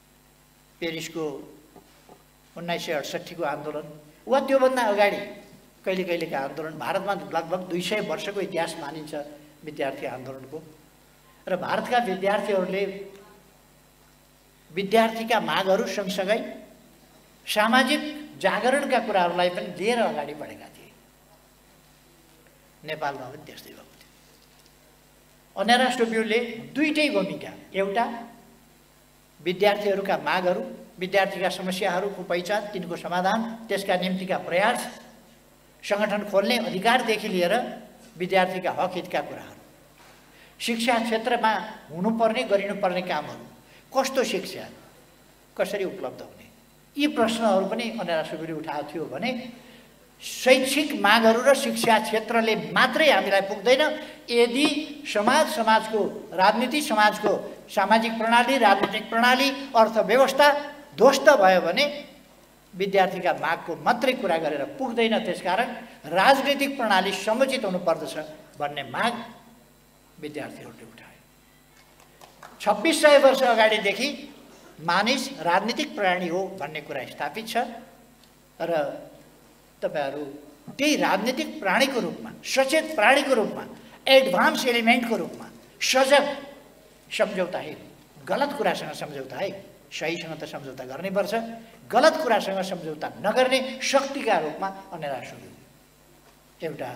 पेरिसको 1968 को आन्दोलन वा त्योभन्दा अगाडि कहिले कहिलेका आन्दोलन भारतमा लगभग 200 वर्षको इतिहास मानिन्छ विद्यार्थी आन्दोलनको र भारतका विद्यार्थीहरूले विद्यार्थीका मागहरू सँगसँगै सामाजिक जागरणका कुराहरूलाई पनि लिएर अगाडि बढेका थिए। नेपालमा पनि त्यस्तै भएको थियो। अन्यारा सोभियोले दुईटै भूमिका, एउटा विद्यार्थीहरूका मागहरू, विद्यार्थीका समस्याहरूको पहिचान, तिनको समाधान, त्यसका निम्तिका प्रयास, सङ्गठन खोल्ने अधिकारदेखि लिएर विद्यार्थीका हक हितका कुराहरू, शिक्षा क्षेत्रमा हुनुपर्ने गरिनुपर्ने कामहरू, कस्तो शिक्षा कसरी उपलब्ध हुने, यी प्रश्नहरू पनि अन्यारा सोभियोले उठाएको थियो भने शैक्षिक मागहरू र शिक्षा क्षेत्रले मात्रै हामीलाई पुग्दैन। यदि समाजको राजनीति, समाजको सामाजिक प्रणाली, राजनीतिक प्रणाली, अर्थव्यवस्था ध्वस्त भयो भने विद्यार्थीका मागको मात्रै कुरा गरेर पुग्दैन। त्यसकारण राजनीतिक प्रणाली समुचित हुनुपर्दछ भन्ने माग विद्यार्थीहरूले उठाए। 2600 वर्ष अगाडिदेखि मानिस राजनीतिक प्राणी हो भन्ने कुरा स्थापित छ र तपाईहरु त्यही राजनीतिक प्राणीको रूपमा, सचेत प्राणीको रूपमा, एडभान्स एलिमेन्टको रूपमा सजग सम्झौता है, गलत कुरासँग सम्झौता है, सहीसँग त सम्झौता गर्नै पर्छ, गलत कुरासँग सम्झौता नगर्ने शक्तिका रूपमा अन्यारा सोभियो एउटा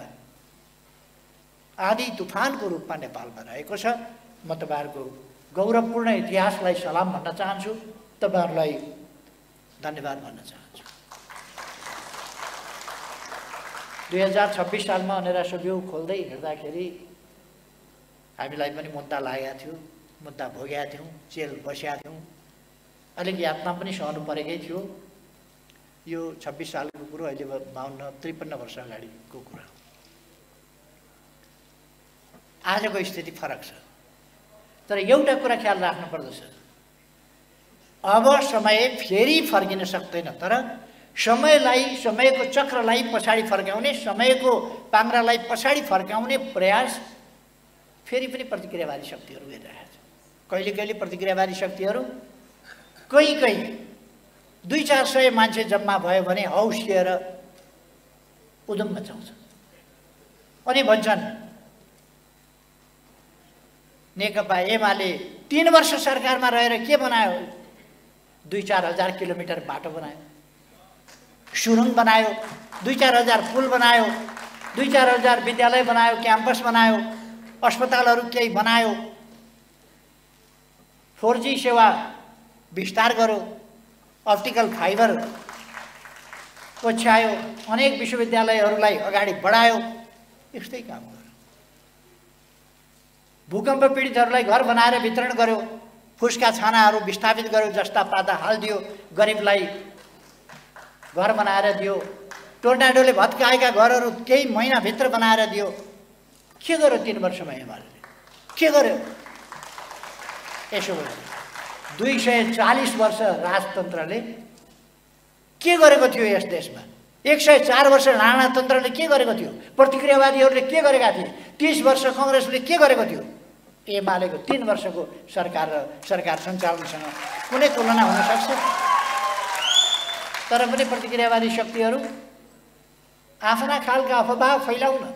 आदि तुफानको रूपमा नेपालमा रहेको छ। म तपाईहरुको गौरवपूर्ण इतिहासलाई सलाम भन्न चाहन्छु, तपाईहरुलाई धन्यवाद भन्न चाहन्छु। 2026 सालमा अन्यारा सोभियो खोल्दै हिँड्दाखेरि हामीलाई पनि मुद्दा लागेका थियो, मुद्दा भोगेका थियौँ, जेल बसेका थियौँ, अलिक यातना पनि सहनु परेकै थियो। यो 26 सालको कुरो अहिले 52-53 वर्ष अगाडिको कुरा हो। आजको स्थिति फरक छ, तर एउटा कुरा ख्याल राख्नु पर्दछ, अब समय फेरि फर्किन सक्दैन, तर समयलाई, समयको चक्रलाई पछाडि फर्काउने, समयको पाङ्ग्रालाई पछाडि फर्काउने प्रयास फेरि पनि प्रतिक्रियावादी शक्तिहरू गरिरहेका छन्। कहिले कहिले प्रतिक्रियावादी शक्तिहरू कहीँ 200-400 मान्छे जम्मा भयो भने हौसिएर उद्यम मचाउँछ अनि भन्छन् नेकपा एमाले 3 वर्ष सरकारमा रहेर के बनायो? 2-4 हजार किलोमिटर बाटो बनायो, सुरुङ बनायो, 2-4 हजार पुल बनायो, 2-4 हजार विद्यालय बनायो, क्याम्पस बनायो, अस्पतालहरू केही बनायो, 4G सेवा विस्तार गर्यो, अप्टिकल फाइबर ओछ्यायो, अनेक विश्वविद्यालयहरूलाई अगाडि बढायो, यस्तै काम गर्यो। भूकम्प पीडितहरूलाई घर बनाएर वितरण गर्यो, फुसका छानाहरू विस्थापित गर्यो, जस्ता पाता हालिदियो, गरिबलाई घर बनाएर दियो, टोर्नाडोले भत्काएका घरहरू केही महिनाभित्र बनाएर दियो। के गर्यो 3 वर्षमा एमाले? के गर्यो? यसो गर्यो। 240 वर्ष राजतन्त्रले के गरेको थियो यस देशमा? 104 वर्ष राणातन्त्रले के गरेको थियो? प्रतिक्रियावादीहरूले के गरेका थिए? 30 वर्ष कांग्रेसले के गरेको थियो? एमालेको 3 वर्षको सरकार र सरकार सञ्चालनसँग कुनै तुलना हुन सक्छ? तर पनि प्रतिक्रियावादी शक्तिहरू आफ्ना खालका अफवाह फैलाउन,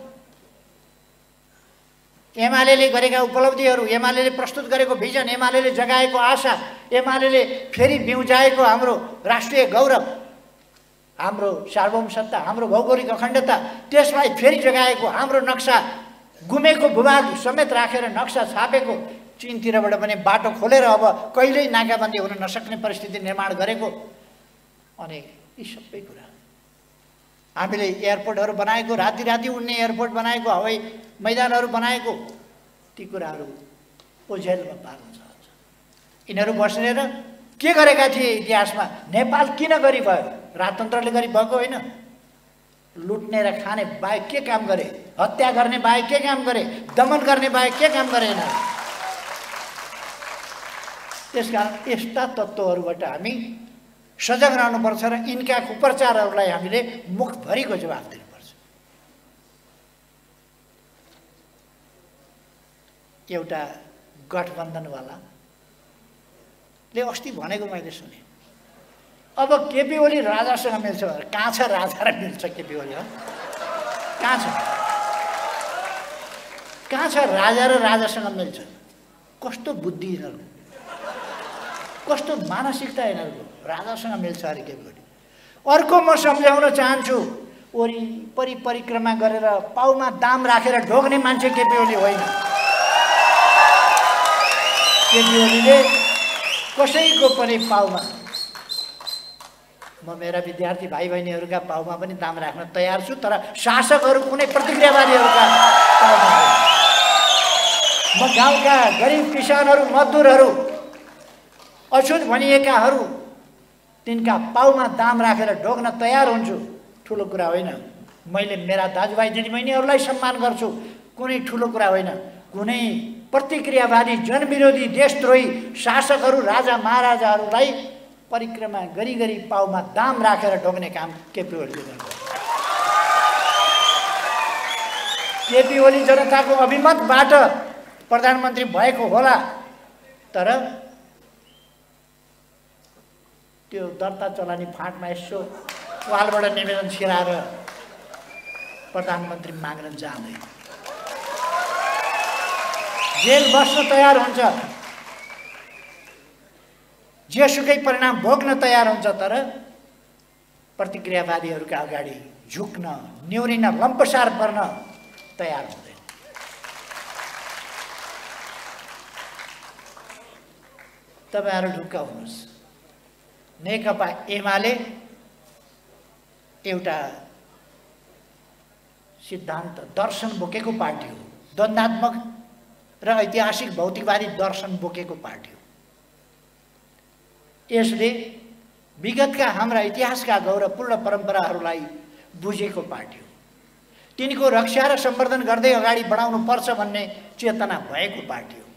एमालेले गरेका उपलब्धिहरू, एमालेले प्रस्तुत गरेको भिजन, एमालेले जगाएको आशा, एमालेले फेरि बिउजाएको हाम्रो राष्ट्रिय गौरव, हाम्रो सार्वभौमसत्ता, हाम्रो भौगोलिक अखण्डता, त्यसलाई फेरि जगाएको हाम्रो नक्सा, गुमेको भूभाग समेत राखेर नक्सा छापेको, चीनतिरबाट पनि बाटो खोलेर अब कहिल्यै नाकाबन्दी हुन नसक्ने परिस्थिति निर्माण गरेको, अनि यी सबै कुरा हामीले एयरपोर्टहरू बनाएको, राति राति उड्ने एयरपोर्ट बनाएको, हवाई मैदानहरू बनाएको, ती कुराहरू ओझेलमा पार्न चाहन्छ। यिनीहरू बसेर के गरेका थिए इतिहासमा? नेपाल किन गरी भयो? राजतन्त्रले गरी भएको होइन। लुट्ने र खाने बाहेक के काम गरे? हत्या गर्ने बाहेक के काम गरे? दमन गर्ने बाहेक के काम गरेन? त्यसकारण यस्ता तत्त्वहरूबाट हामी सजग रहनुपर्छ र यिनका कुप्रचारहरूलाई हामीले मुखभरिको जवाफ दिनुपर्छ। एउटा गठबन्धनवालाले अस्ति भनेको मैले सुने, अब केपी ओली राजासँग मिल्छ। कहाँ छ राजा र मिल्छ केपी ओली? कहाँ छ? कहाँ छ राजा र राजासँग मिल्छ? कस्तो बुद्धि यिनीहरू, कस्तो मानसिकता यिनीहरूको, राजासँग मिल्छ अरे केपी ओली। अर्को म सम्झाउन चाहन्छु, वरिपरि परिक्रमा गरेर पाउमा दाम राखेर ढोग्ने मान्छे केपी ओली होइन। केपी ओलीले कसैको पनि पाउमा, म मेरा विद्यार्थी भाइ बहिनीहरूका पाउमा पनि दाम राख्न तयार छु, तर शासकहरू कुनै प्रतिक्रियावादीहरूका पाउमा होइन। म गाउँका गरिब किसानहरू, मजदुरहरू, अछुत भनिएकाहरू, तिनका पाउमा दाम राखेर ढोग्न तयार हुन्छु। ठुलो कुरा होइन। मैले मेरा दाजुभाइ दिदीबहिनीहरूलाई सम्मान गर्छु, कुनै ठुलो कुरा होइन। कुनै प्रतिक्रियावादी, जनविरोधी, देशद्रोही शासकहरू, राजा महाराजाहरूलाई परिक्रमा गरी गरी पाउमा दाम राखेर ढोग्ने काम केपी ओलीले गर्छ। केपी ओली जनताको अभिमतबाट प्रधानमन्त्री भएको होला, तर त्यो दर्ता चलानी फाँटमा यसो वालबाट निवेदन छिराएर प्रधानमन्त्री माग्न जाँदैन। जेल बस्न तयार हुन्छ, जेसुकै परिणाम भोग्न तयार हुन्छ, तर प्रतिक्रियावादीहरूका अगाडि झुक्न, न्यूरिन, लम्पसार पर्न तयार हुँदैन। तपाईहरु ढुक्क हुनुहोस्, नेकपा एमाले एउटा सिद्धान्त, दर्शन बोकेको पार्टी हो। द्वन्द्वात्मक र ऐतिहासिक भौतिकवादी दर्शन बोकेको पार्टी हो। यसले विगतका हाम्रा इतिहासका गौरवपूर्ण परम्पराहरूलाई बुझेको पार्टी हो। तिनको रक्षा र सम्वर्धन गर्दै अगाडि बढाउनु पर्छ भन्ने चेतना भएको पार्टी हो।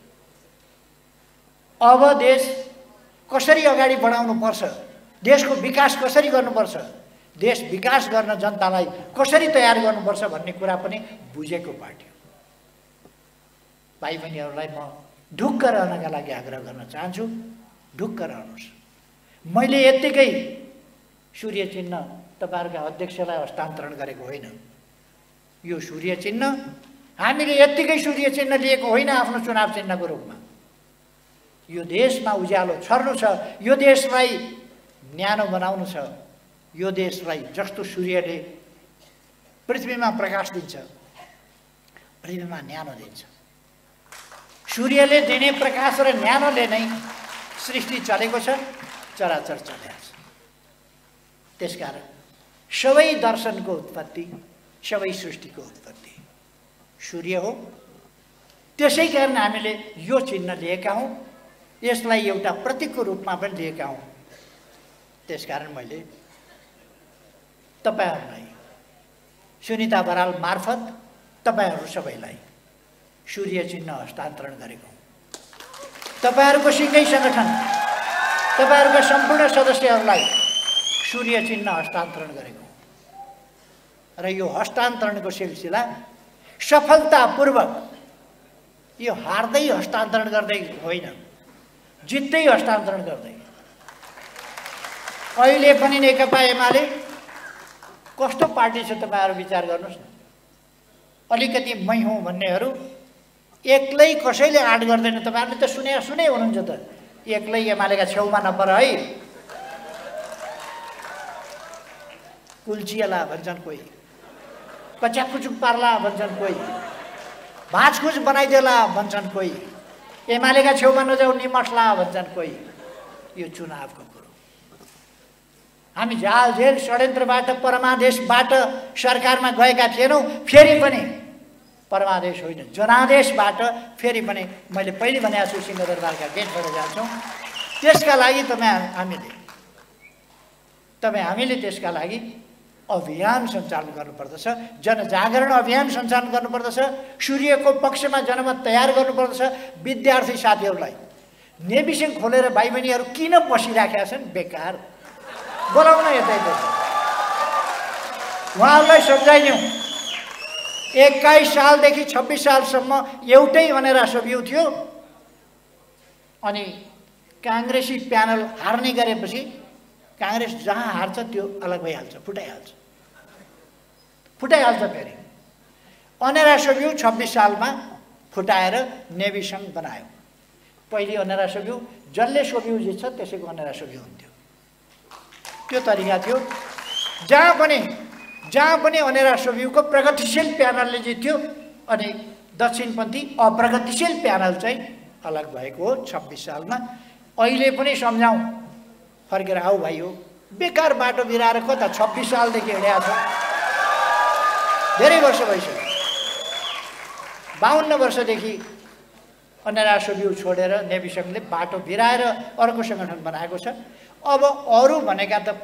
अब देश कसरी अगाडि बढाउनु पर्छ, देशको विकास कसरी गर्नुपर्छ, देश विकास गर्न जनतालाई कसरी तयार गर्नुपर्छ भन्ने कुरा पनि बुझेको पार्टी हो। भाइ बहिनीहरूलाई म ढुक्क रहनका लागि आग्रह गर्न चाहन्छु, ढुक्क रहनुहोस्। मैले यत्तिकै सूर्य चिन्ह तपाईहरुका अध्यक्षलाई हस्तान्तरण गरेको होइन। यो सूर्य चिन्ह हामीले यत्तिकै सूर्य चिन्ह लिएको होइन आफ्नो चुनाव चिन्हको रूपमा। यो देशमा उज्यालो छर्नु छ, यो देशलाई न्यानो बनाउनु छ। यो देशलाई जस्तो सूर्यले पृथ्वीमा प्रकाश दिन्छ, पृथ्वीमा न्यानो दिन्छ। सूर्यले दिने प्रकाश र न्यानोले नै सृष्टि चलेको छ, चराचर चलेको छ। त्यसकारण सबै दर्शनको उत्पत्ति, सबै सृष्टिको उत्पत्ति सूर्य हो। त्यसैकारण हामीले यो चिन्ह लिएका हौं, यसलाई एउटा प्रतीकको रूपमा पनि लिएका हौं। त्यसकारण मैले तपाईहरुलाई सुनिता बराल मार्फत तपाईहरु सबैलाई सूर्य चिन्ह हस्तान्तरण गरेको हौं। तपाईहरुको सिंगै संगठन, तपाईहरुका सम्पूर्ण सदस्यहरूलाई सूर्य चिन्ह हस्तान्तरण गरेको हौं। र यो हस्तान्तरणको सिलसिला सफलतापूर्वक, यो हार्दै हस्तान्तरण गर्दै होइन, जित्दै हस्तान्तरण गर्दै। अहिले पनि नेकपा एमाले कस्तो पार्टी छ तपाईहरु विचार गर्नुस् न। अलिकति मै हुँ भन्नेहरू एक्लै कसैले आड गर्दैन। तपाईहरुले त सुने हुनुहुन्छ त, एक्लै एमालेका छेउमा नपर है, कुल्चिएला भन्छन् कोही, कच्याकुचुक पार्ला भन्छन् कोही, भाँचकुच बनाइदेला भन्छन् कोही, एमालेका छेउमा नजाऊ निमस्ला भन्छन् कोही। यो चुनावको कुरो। हामी जाल जेल षड्यन्त्रबाट, परमादेशबाट सरकारमा गएका थिएनौं। फेरि पनि परमादेश होइन, जनादेशबाट फेरि पनि मैले पहिले भनेको छु, सिंहदरबारका गेटबाट जान्छौँ। त्यसका लागि हामीले त्यसका लागि अभियान सञ्चालन गर्नुपर्दछ, जनजागरण अभियान सञ्चालन गर्नुपर्दछ, सूर्यको पक्षमा जनमत तयार गर्नुपर्दछ। विद्यार्थी साथीहरूलाई नेविसिङ खोलेर भाइ बहिनीहरू किन बसिराखेका छन् बेकार, बोलाउन यतै उहाँहरूलाई सम्झाइदिउँ। 21 सालदेखि 26 सालसम्म एउटै भनेर सबिउ थियो, अनि काङ्ग्रेसी प्यानल हार्ने गरेपछि काङ्ग्रेस जहाँ हार्छ त्यो अलग भइहाल्छ, फुटाइहाल्छ फेरि। अनेरा सोभ्यू 26 सालमा फुटाएर नेभी सङ्घ बनायो। पहिले अनेरा सोभ्यू जसले सोभ्यू जित्छ त्यसैको अनेरा सोभ्यू हुन्थ्यो। त्यो तरिका थियो। जहाँ पनि अनेरा सोभ्यूको प्रगतिशील प्यानलले जित्थ्यो अनि दक्षिणपन्थी अप्रगतिशील प्यानल चाहिँ अलग भएको हो 26 सालमा। अहिले पनि सम्झाउँ, फर्केर आऊ भाइ हो, बेकार बाटो बिराएर कता 26 सालदेखि हिँडेको छ, धेरै वर्ष भइसक्यो। 52 वर्षदेखि अनेरा सोभ्यू छोडेर नेभी सङ्घले बाटो बिराएर अर्को सङ्गठन बनाएको छ। अब अरू भनेका त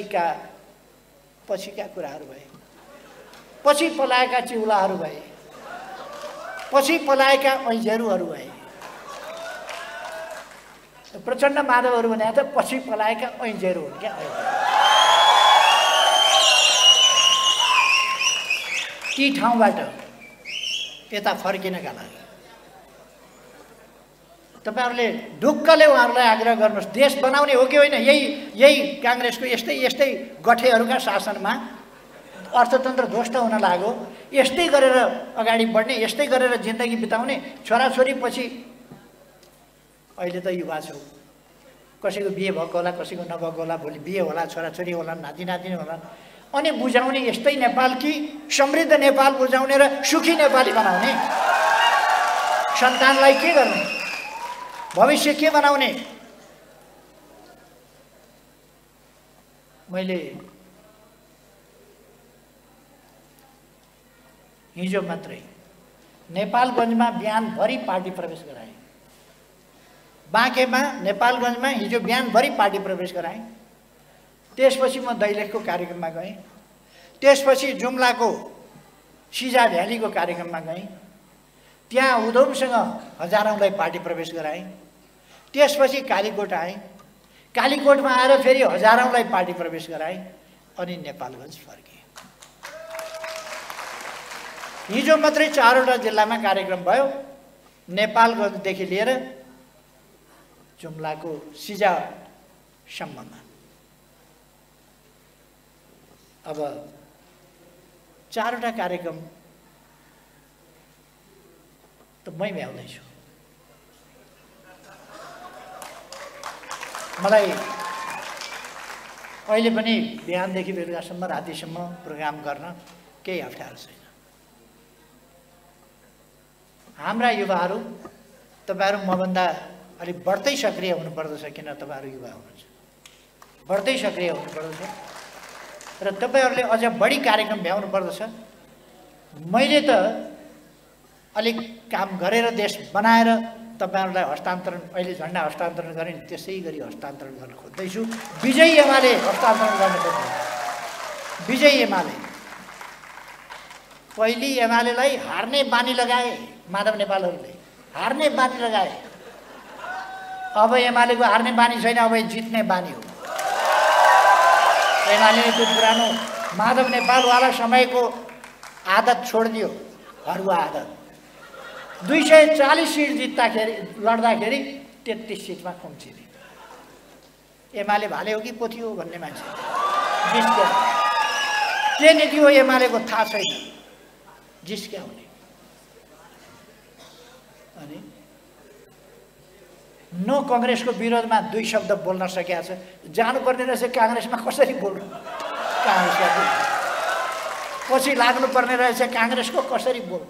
पछिका कुराहरू भए, पछि पलाएका चिउलाहरू भए, पछि पलाएका ऐँझेरूहरू भए। प्रचण्ड माधवहरू भने त पछि पलाएका ऐँझेरू हुन् क्या। ती ठाउँबाट यता फर्किनका लागि तपाईहरुले ढुक्कले उहाँहरूलाई आग्रह गर्नुहोस्, देश बनाउने हो कि होइन। यही काङ्ग्रेसको यस्तै गठेहरूका शासनमा अर्थतन्त्र ध्वस्त हुन लाग्यो। यस्तै गरेर अगाडि बढ्ने, यस्तै गरेर जिन्दगी बिताउने छोराछोरी पछि अहिले त युवा छौ, कसैको बिहे भएको होला, कसैको नभएको होला, भोलि बिहे होला, छोराछोरी होला, नाति नातिनी होला, अनि बुझाउने यस्तै नेपाल कि समृद्ध नेपाल बुझाउने र सुखी नेपाली बनाउने। सन्तानलाई के गर्ने, भविष्य के बनाउने। मैले हिजो मात्रै नेपालगञ्जमा बिहानभरि पार्टी प्रवेश गराएँ। बाँकेमा नेपालगञ्जमा हिजो बिहानभरि पार्टी प्रवेश गराएँ। त्यसपछि म दैलेखको कार्यक्रममा गएँ। त्यसपछि जुम्लाको सिजा भ्यालीको कार्यक्रममा गएँ। त्यहाँ उधमसँग हजारौंलाई पार्टी प्रवेश गराएँ। त्यसपछि कालीकोट आएँ। कालीकोटमा आएर फेरि हजारौंलाई पार्टी प्रवेश गराएँ अनि नेपालगञ्ज फर्केँ। हिजो मात्रै 4वटा जिल्लामा कार्यक्रम भयो। नेपालगञ्जदेखि लिएर जुम्लाको सिजासम्ममा। अब 4वटा कार्यक्रम त मै भ्याउँदैछु। मलाई अहिले पनि बिहानदेखि बेलुकासम्म रातिसम्म प्रोग्राम गर्न केही अप्ठ्यारो छैन। हाम्रा युवाहरू, तपाईहरु मभन्दा अलिक बढ्दै सक्रिय हुनुपर्दछ, किन तपाईहरु युवा हुनुहुन्छ, बढ्दै सक्रिय हुनुपर्दछ र तपाईहरुले अझ बढी कार्यक्रम भ्याउनु पर्दछ। मैले त अलिक काम गरेर देश बनाएर तपाईहरुलाई हस्तान्तरण, अहिले झण्डा हस्तान्तरण गरेँ, त्यसै गरी हस्तान्तरण गर्न खोज्दैछु। विजय एमाले हस्तान्तरण गर्न खोज्दैछु। विजय एमाले पहिले एमालेलाई हार्ने बानी लगाए, माधव नेपालहरूले हार्ने बानी लगाए। अब एमालेको हार्ने बानी छैन, अब जित्ने बानी हो। एमाले त्यो पुरानो माधव नेपालवाला समयको आदत छोडिदियो, हरुवा आदत। 240 सिट जित्दाखेरि, लड्दाखेरि 33 सिटमा खुम्चिने। एमाले भाले हो कि पोथी हो भन्ने मान्छे जिस्क्या। के नीति हो एमालेको थाहा छैन, जिस्क्याउने। अनि नो कांग्रेसको विरोधमा 2 शब्द बोल्न सकेको छ। जानुपर्ने रहेछ कांग्रेसमा, कसरी बोल्नु, कांग्रेसको पछि लाग्नुपर्ने रहेछ कांग्रेसको, कसरी बोल्नु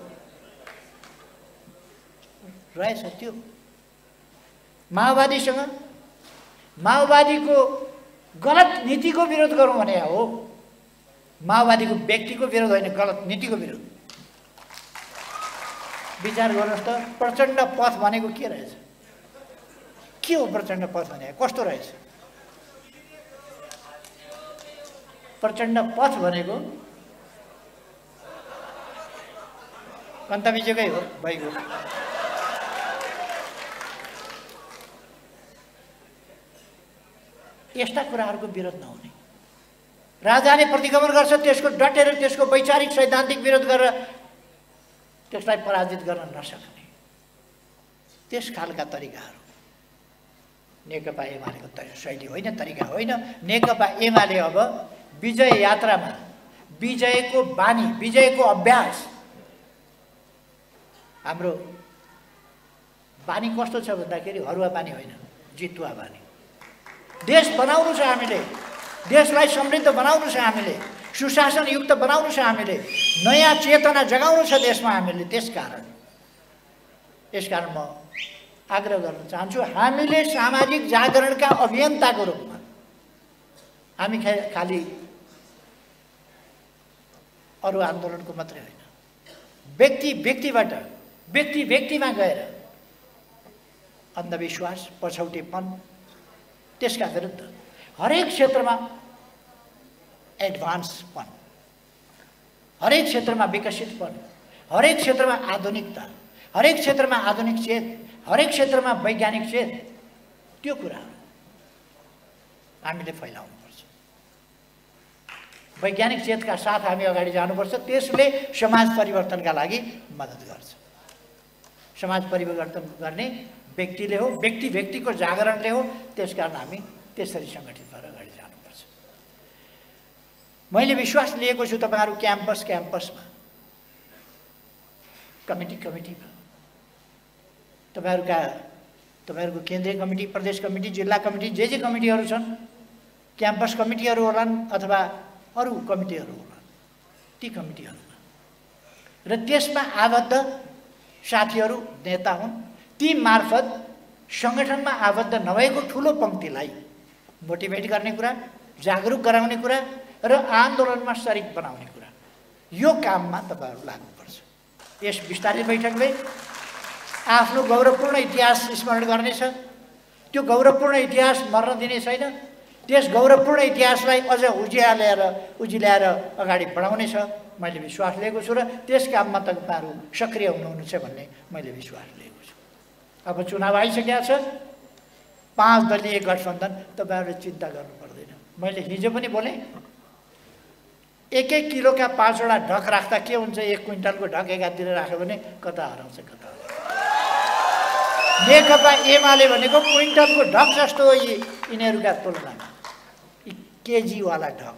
रहेछ। त्यो माओवादीसँग, माओवादीको गलत नीतिको विरोध गरौँ भने हो। माओवादीको व्यक्तिको विरोध होइन, गलत नीतिको विरोध। विचार गर्नुहोस् त, प्रचण्ड पथ भनेको के रहेछ? के हो प्रचण्ड पथ भने? कस्तो रहेछ प्रचण्ड पथ भनेको? कन्तमिजेकै हो भइगयो। यस्ता कुराहरूको विरोध नहुने। राजाले प्रतिगमन गर्छ, त्यसको डटेर त्यसको वैचारिक सैद्धान्तिक विरोध गरेर त्यसलाई पराजित गर्न नसक्ने, त्यस खालका तरिकाहरू नेकपा एमालेको शैली होइन, तरिका होइन। नेकपा एमाले अब विजय यात्रामा विजयको बानी, विजयको अभ्यास हाम्रो बानी कस्तो छ भन्दाखेरि हरुवा बानी होइन, जितुवा बानी। देश बनाउनु छ हामीले, देशलाई समृद्ध बनाउनु छ हामीले, सुशासनयुक्त बनाउनु छ हामीले, नयाँ चेतना जगाउनु छ देशमा हामीले। यसकारण म आग्रह गर्न चाहन्छु, हामीले सामाजिक जागरणका अभियन्ताको रूपमा हामी खालि अरू आन्दोलनको मात्रै होइन, व्यक्तिमा गएर अन्धविश्वास, पछौटेपन, त्यसका विरुद्ध हरेक क्षेत्रमा एडभान्सपन, हरेक क्षेत्रमा विकसितपन, हरेक क्षेत्रमा आधुनिकता, हरेक क्षेत्रमा आधुनिक चेत, हरेक क्षेत्रमा वैज्ञानिक चेत, त्यो कुरा हामीले फैलाउनुपर्छ। वैज्ञानिक चेतका साथ हामी अगाडि जानुपर्छ। त्यसले समाज परिवर्तनका लागि मद्दत गर्छ। समाज परिवर्तन गर्ने व्यक्तिले हो, व्यक्तिको जागरणले हो। त्यसकारण हामी त्यसरी सङ्गठित भएर अगाडि जानुपर्छ। मैले विश्वास लिएको छु तपाईँहरू क्याम्पसमा, कमिटीमा, तपाईँहरूको केन्द्रीय कमिटी, प्रदेश कमिटी, जिल्ला कमिटी, जे कमिटीहरू छन्, क्याम्पस कमिटीहरू होलान् अथवा अरू कमिटीहरू होलान्, ती कमिटीहरूमा र त्यसमा आबद्ध साथीहरू, नेता हुन्, ती मार्फत सङ्गठनमा आबद्ध नभएको ठुलो पङ्क्तिलाई मोटिभेट गर्ने कुरा, जागरुक गराउने कुरा र आन्दोलनमा सरिक बनाउने कुरा, यो काममा तपाईँहरू लाग्नुपर्छ। यस विस्तारित बैठकले आफ्नो गौरवपूर्ण इतिहास स्मरण गर्नेछ। त्यो गौरवपूर्ण इतिहास मर्न दिने छैन। त्यस गौरवपूर्ण इतिहासलाई अझ उजिल्याएर अगाडि बढाउनेछ मैले विश्वास लिएको छु र त्यस काममा तपाईँहरू सक्रिय हुनुहुन्छ भन्ने मैले विश्वास लिएको छु। अब चुनाव आइसकेको छ, 5 दलीय गठबन्धन, तपाईँहरूले चिन्ता गर्नु पर्दैन। मैले हिजो पनि बोलेँ, 1-1 किलोका 5वटा ढक राख्दा के हुन्छ, 1 क्विन्टलको ढक एकातिर राख्यो भने कता हराउँछ कता। नेकपा एमाले भनेको क्विन्टलको ढक जस्तो हो यिनीहरूका तुलनामा, केजीवाला ढक।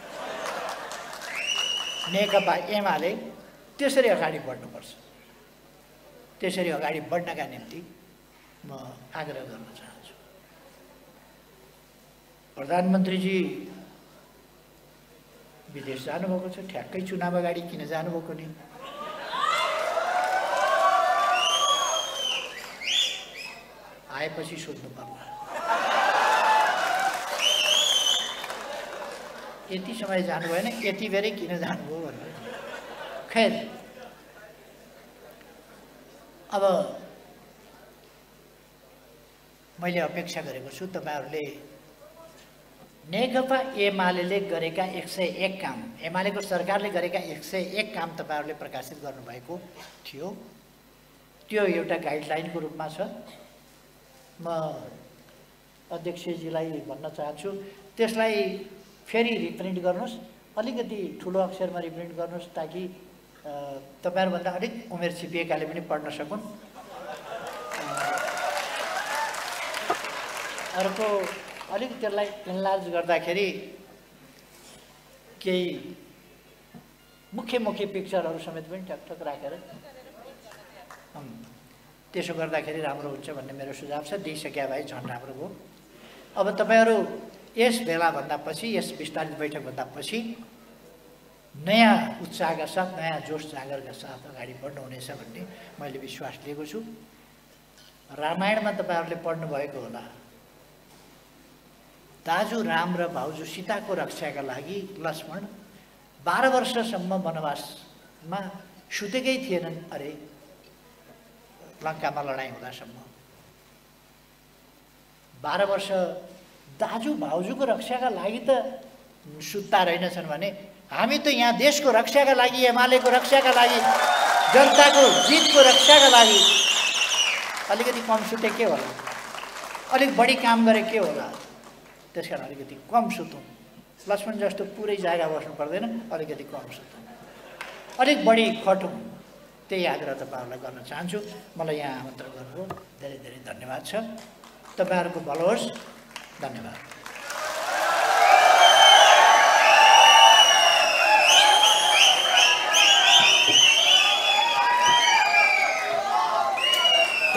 नेकपा एमाले त्यसरी अगाडि बढ्नुपर्छ। त्यसरी अगाडि बढ्नका निम्ति म आग्रह गर्न चाहन्छु। प्रधानमन्त्रीजी विदेश जानुभएको छ, ठ्याक्कै चुनाव अगाडि किन जानुभएको नि? आएपछि सोध्नु पर्ला। यति समय जानु भएन, यति बेरै किन जानुभयो भनेर। खैर, अब मैले अपेक्षा गरेको छु तपाईँहरूले नेकपा एमाले गरेका 101 काम, एमालेको सरकारले गरेका 101 काम तपाईँहरूले प्रकाशित गर्नुभएको थियो। त्यो एउटा गाइडलाइनको रूपमा छ। म अध्यक्षजीलाई भन्न चाहन्छु, त्यसलाई फेरि रिप्रिन्ट गर्नुहोस्, अलिकति ठुलो अक्षरमा रिप्रिन्ट गर्नुहोस् ताकि तपाईँहरूभन्दा अलिक उमेर छिपिएकाले पनि पढ्न सकुन्। अर्को अलिक त्यसलाई इन्लार्ज गर्दाखेरि केही मुख्य पिक्चरहरू समेत पनि ठकठक राखेर त्यसो गर्दाखेरि राम्रो हुन्छ भन्ने मेरो सुझाव छ। दिइसक्या भए झन् राम्रो भयो। अब तपाईँहरू यस भेलाभन्दा पछि, यस विस्तारित बैठकभन्दा पछि नयाँ उत्साहका साथ, नयाँ जोस जागरका साथ अगाडि बढ्नुहुनेछ भन्ने मैले विश्वास लिएको छु। रामायणमा तपाईँहरूले पढ्नुभएको होला, दाजु राम र भाउजू सीताको रक्षाका लागि लक्ष्मण 12 वर्षसम्म वनवासमा सुतेकै थिएनन् अरे, लङ्कामा लडाइँ हुँदासम्म 12 वर्ष दाजु भाउजूको रक्षाका लागि त सुत्ता रहेनछन् भने हामी त यहाँ देशको रक्षाका लागि, एमालेको रक्षाका लागि, जनताको जितको रक्षाका लागि अलिकति कम सुते के होला, अलिक बढी काम गरे के होला। त्यसकारण अलिकति कम सुतौँ। लक्ष्मण जस्तो पुरै जागा बस्नु पर्दैन, अलिकति कम सुतौँ, अलिक बढी खटौँ। त्यही आग्रह तपाईँहरूलाई गर्न चाहन्छु। मलाई यहाँ आमन्त्रण गर्नुभयो, धेरै धेरै धन्यवाद छ। तपाईँहरूको भलो होस्। धन्यवाद।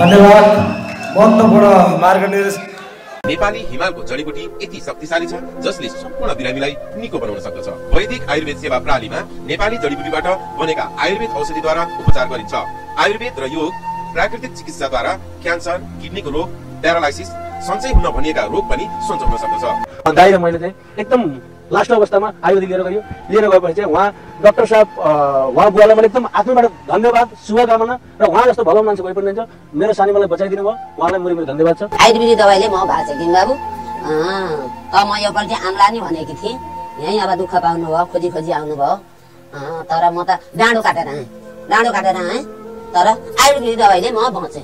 धन्यवाद। महत्त्वपूर्ण मार्गनिर्देश। नेपाली हिमालको जडीबुटी यति शक्तिशाली छ जसले सम्पूर्ण बिरामीलाई निको बनाउन सक्दछ। वैदिक आयुर्वेद सेवा प्रणालीमा नेपाली जडीबुटीबाट बनेका आयुर्वेद औषधिद्वारा उपचार गरिन्छ। आयुर्वेद र योग प्राकृतिक चिकित्साद्वारा क्यान्सर, किडनीको रोग, प्यारालाइसिस, सञ्चय हुन भनिएका रोग पनि सञ्चो हुन सक्दछ। दाइ र मैले चाहिँ एकदम लास्ट अवस्थामा आयुर्वेद लिएर गएपछि चाहिँ उहाँ डाक्टर साहब उहाँ बुवालाई मैले एकदम आत्माबाट धन्यवाद, शुभकामना र उहाँ जस्तो भलो मान्छे कोही पनि रहन्छ मेरो सानी मलाई बचाइदिनु भयो, उहाँलाई मेरो धन्यवाद छ। आयुर्वेदिक दबाईले म भएको छ किन बाबु म यो पल्ट आम्ला नि भनेकी थिएँ, यहीँ अब दुःख पाउनु भयो, खोजी खोजी आउनु भयो, तर म त डाँडो काटेर आएँ तर आयुर्वेदिक दबाईले म बचेँ।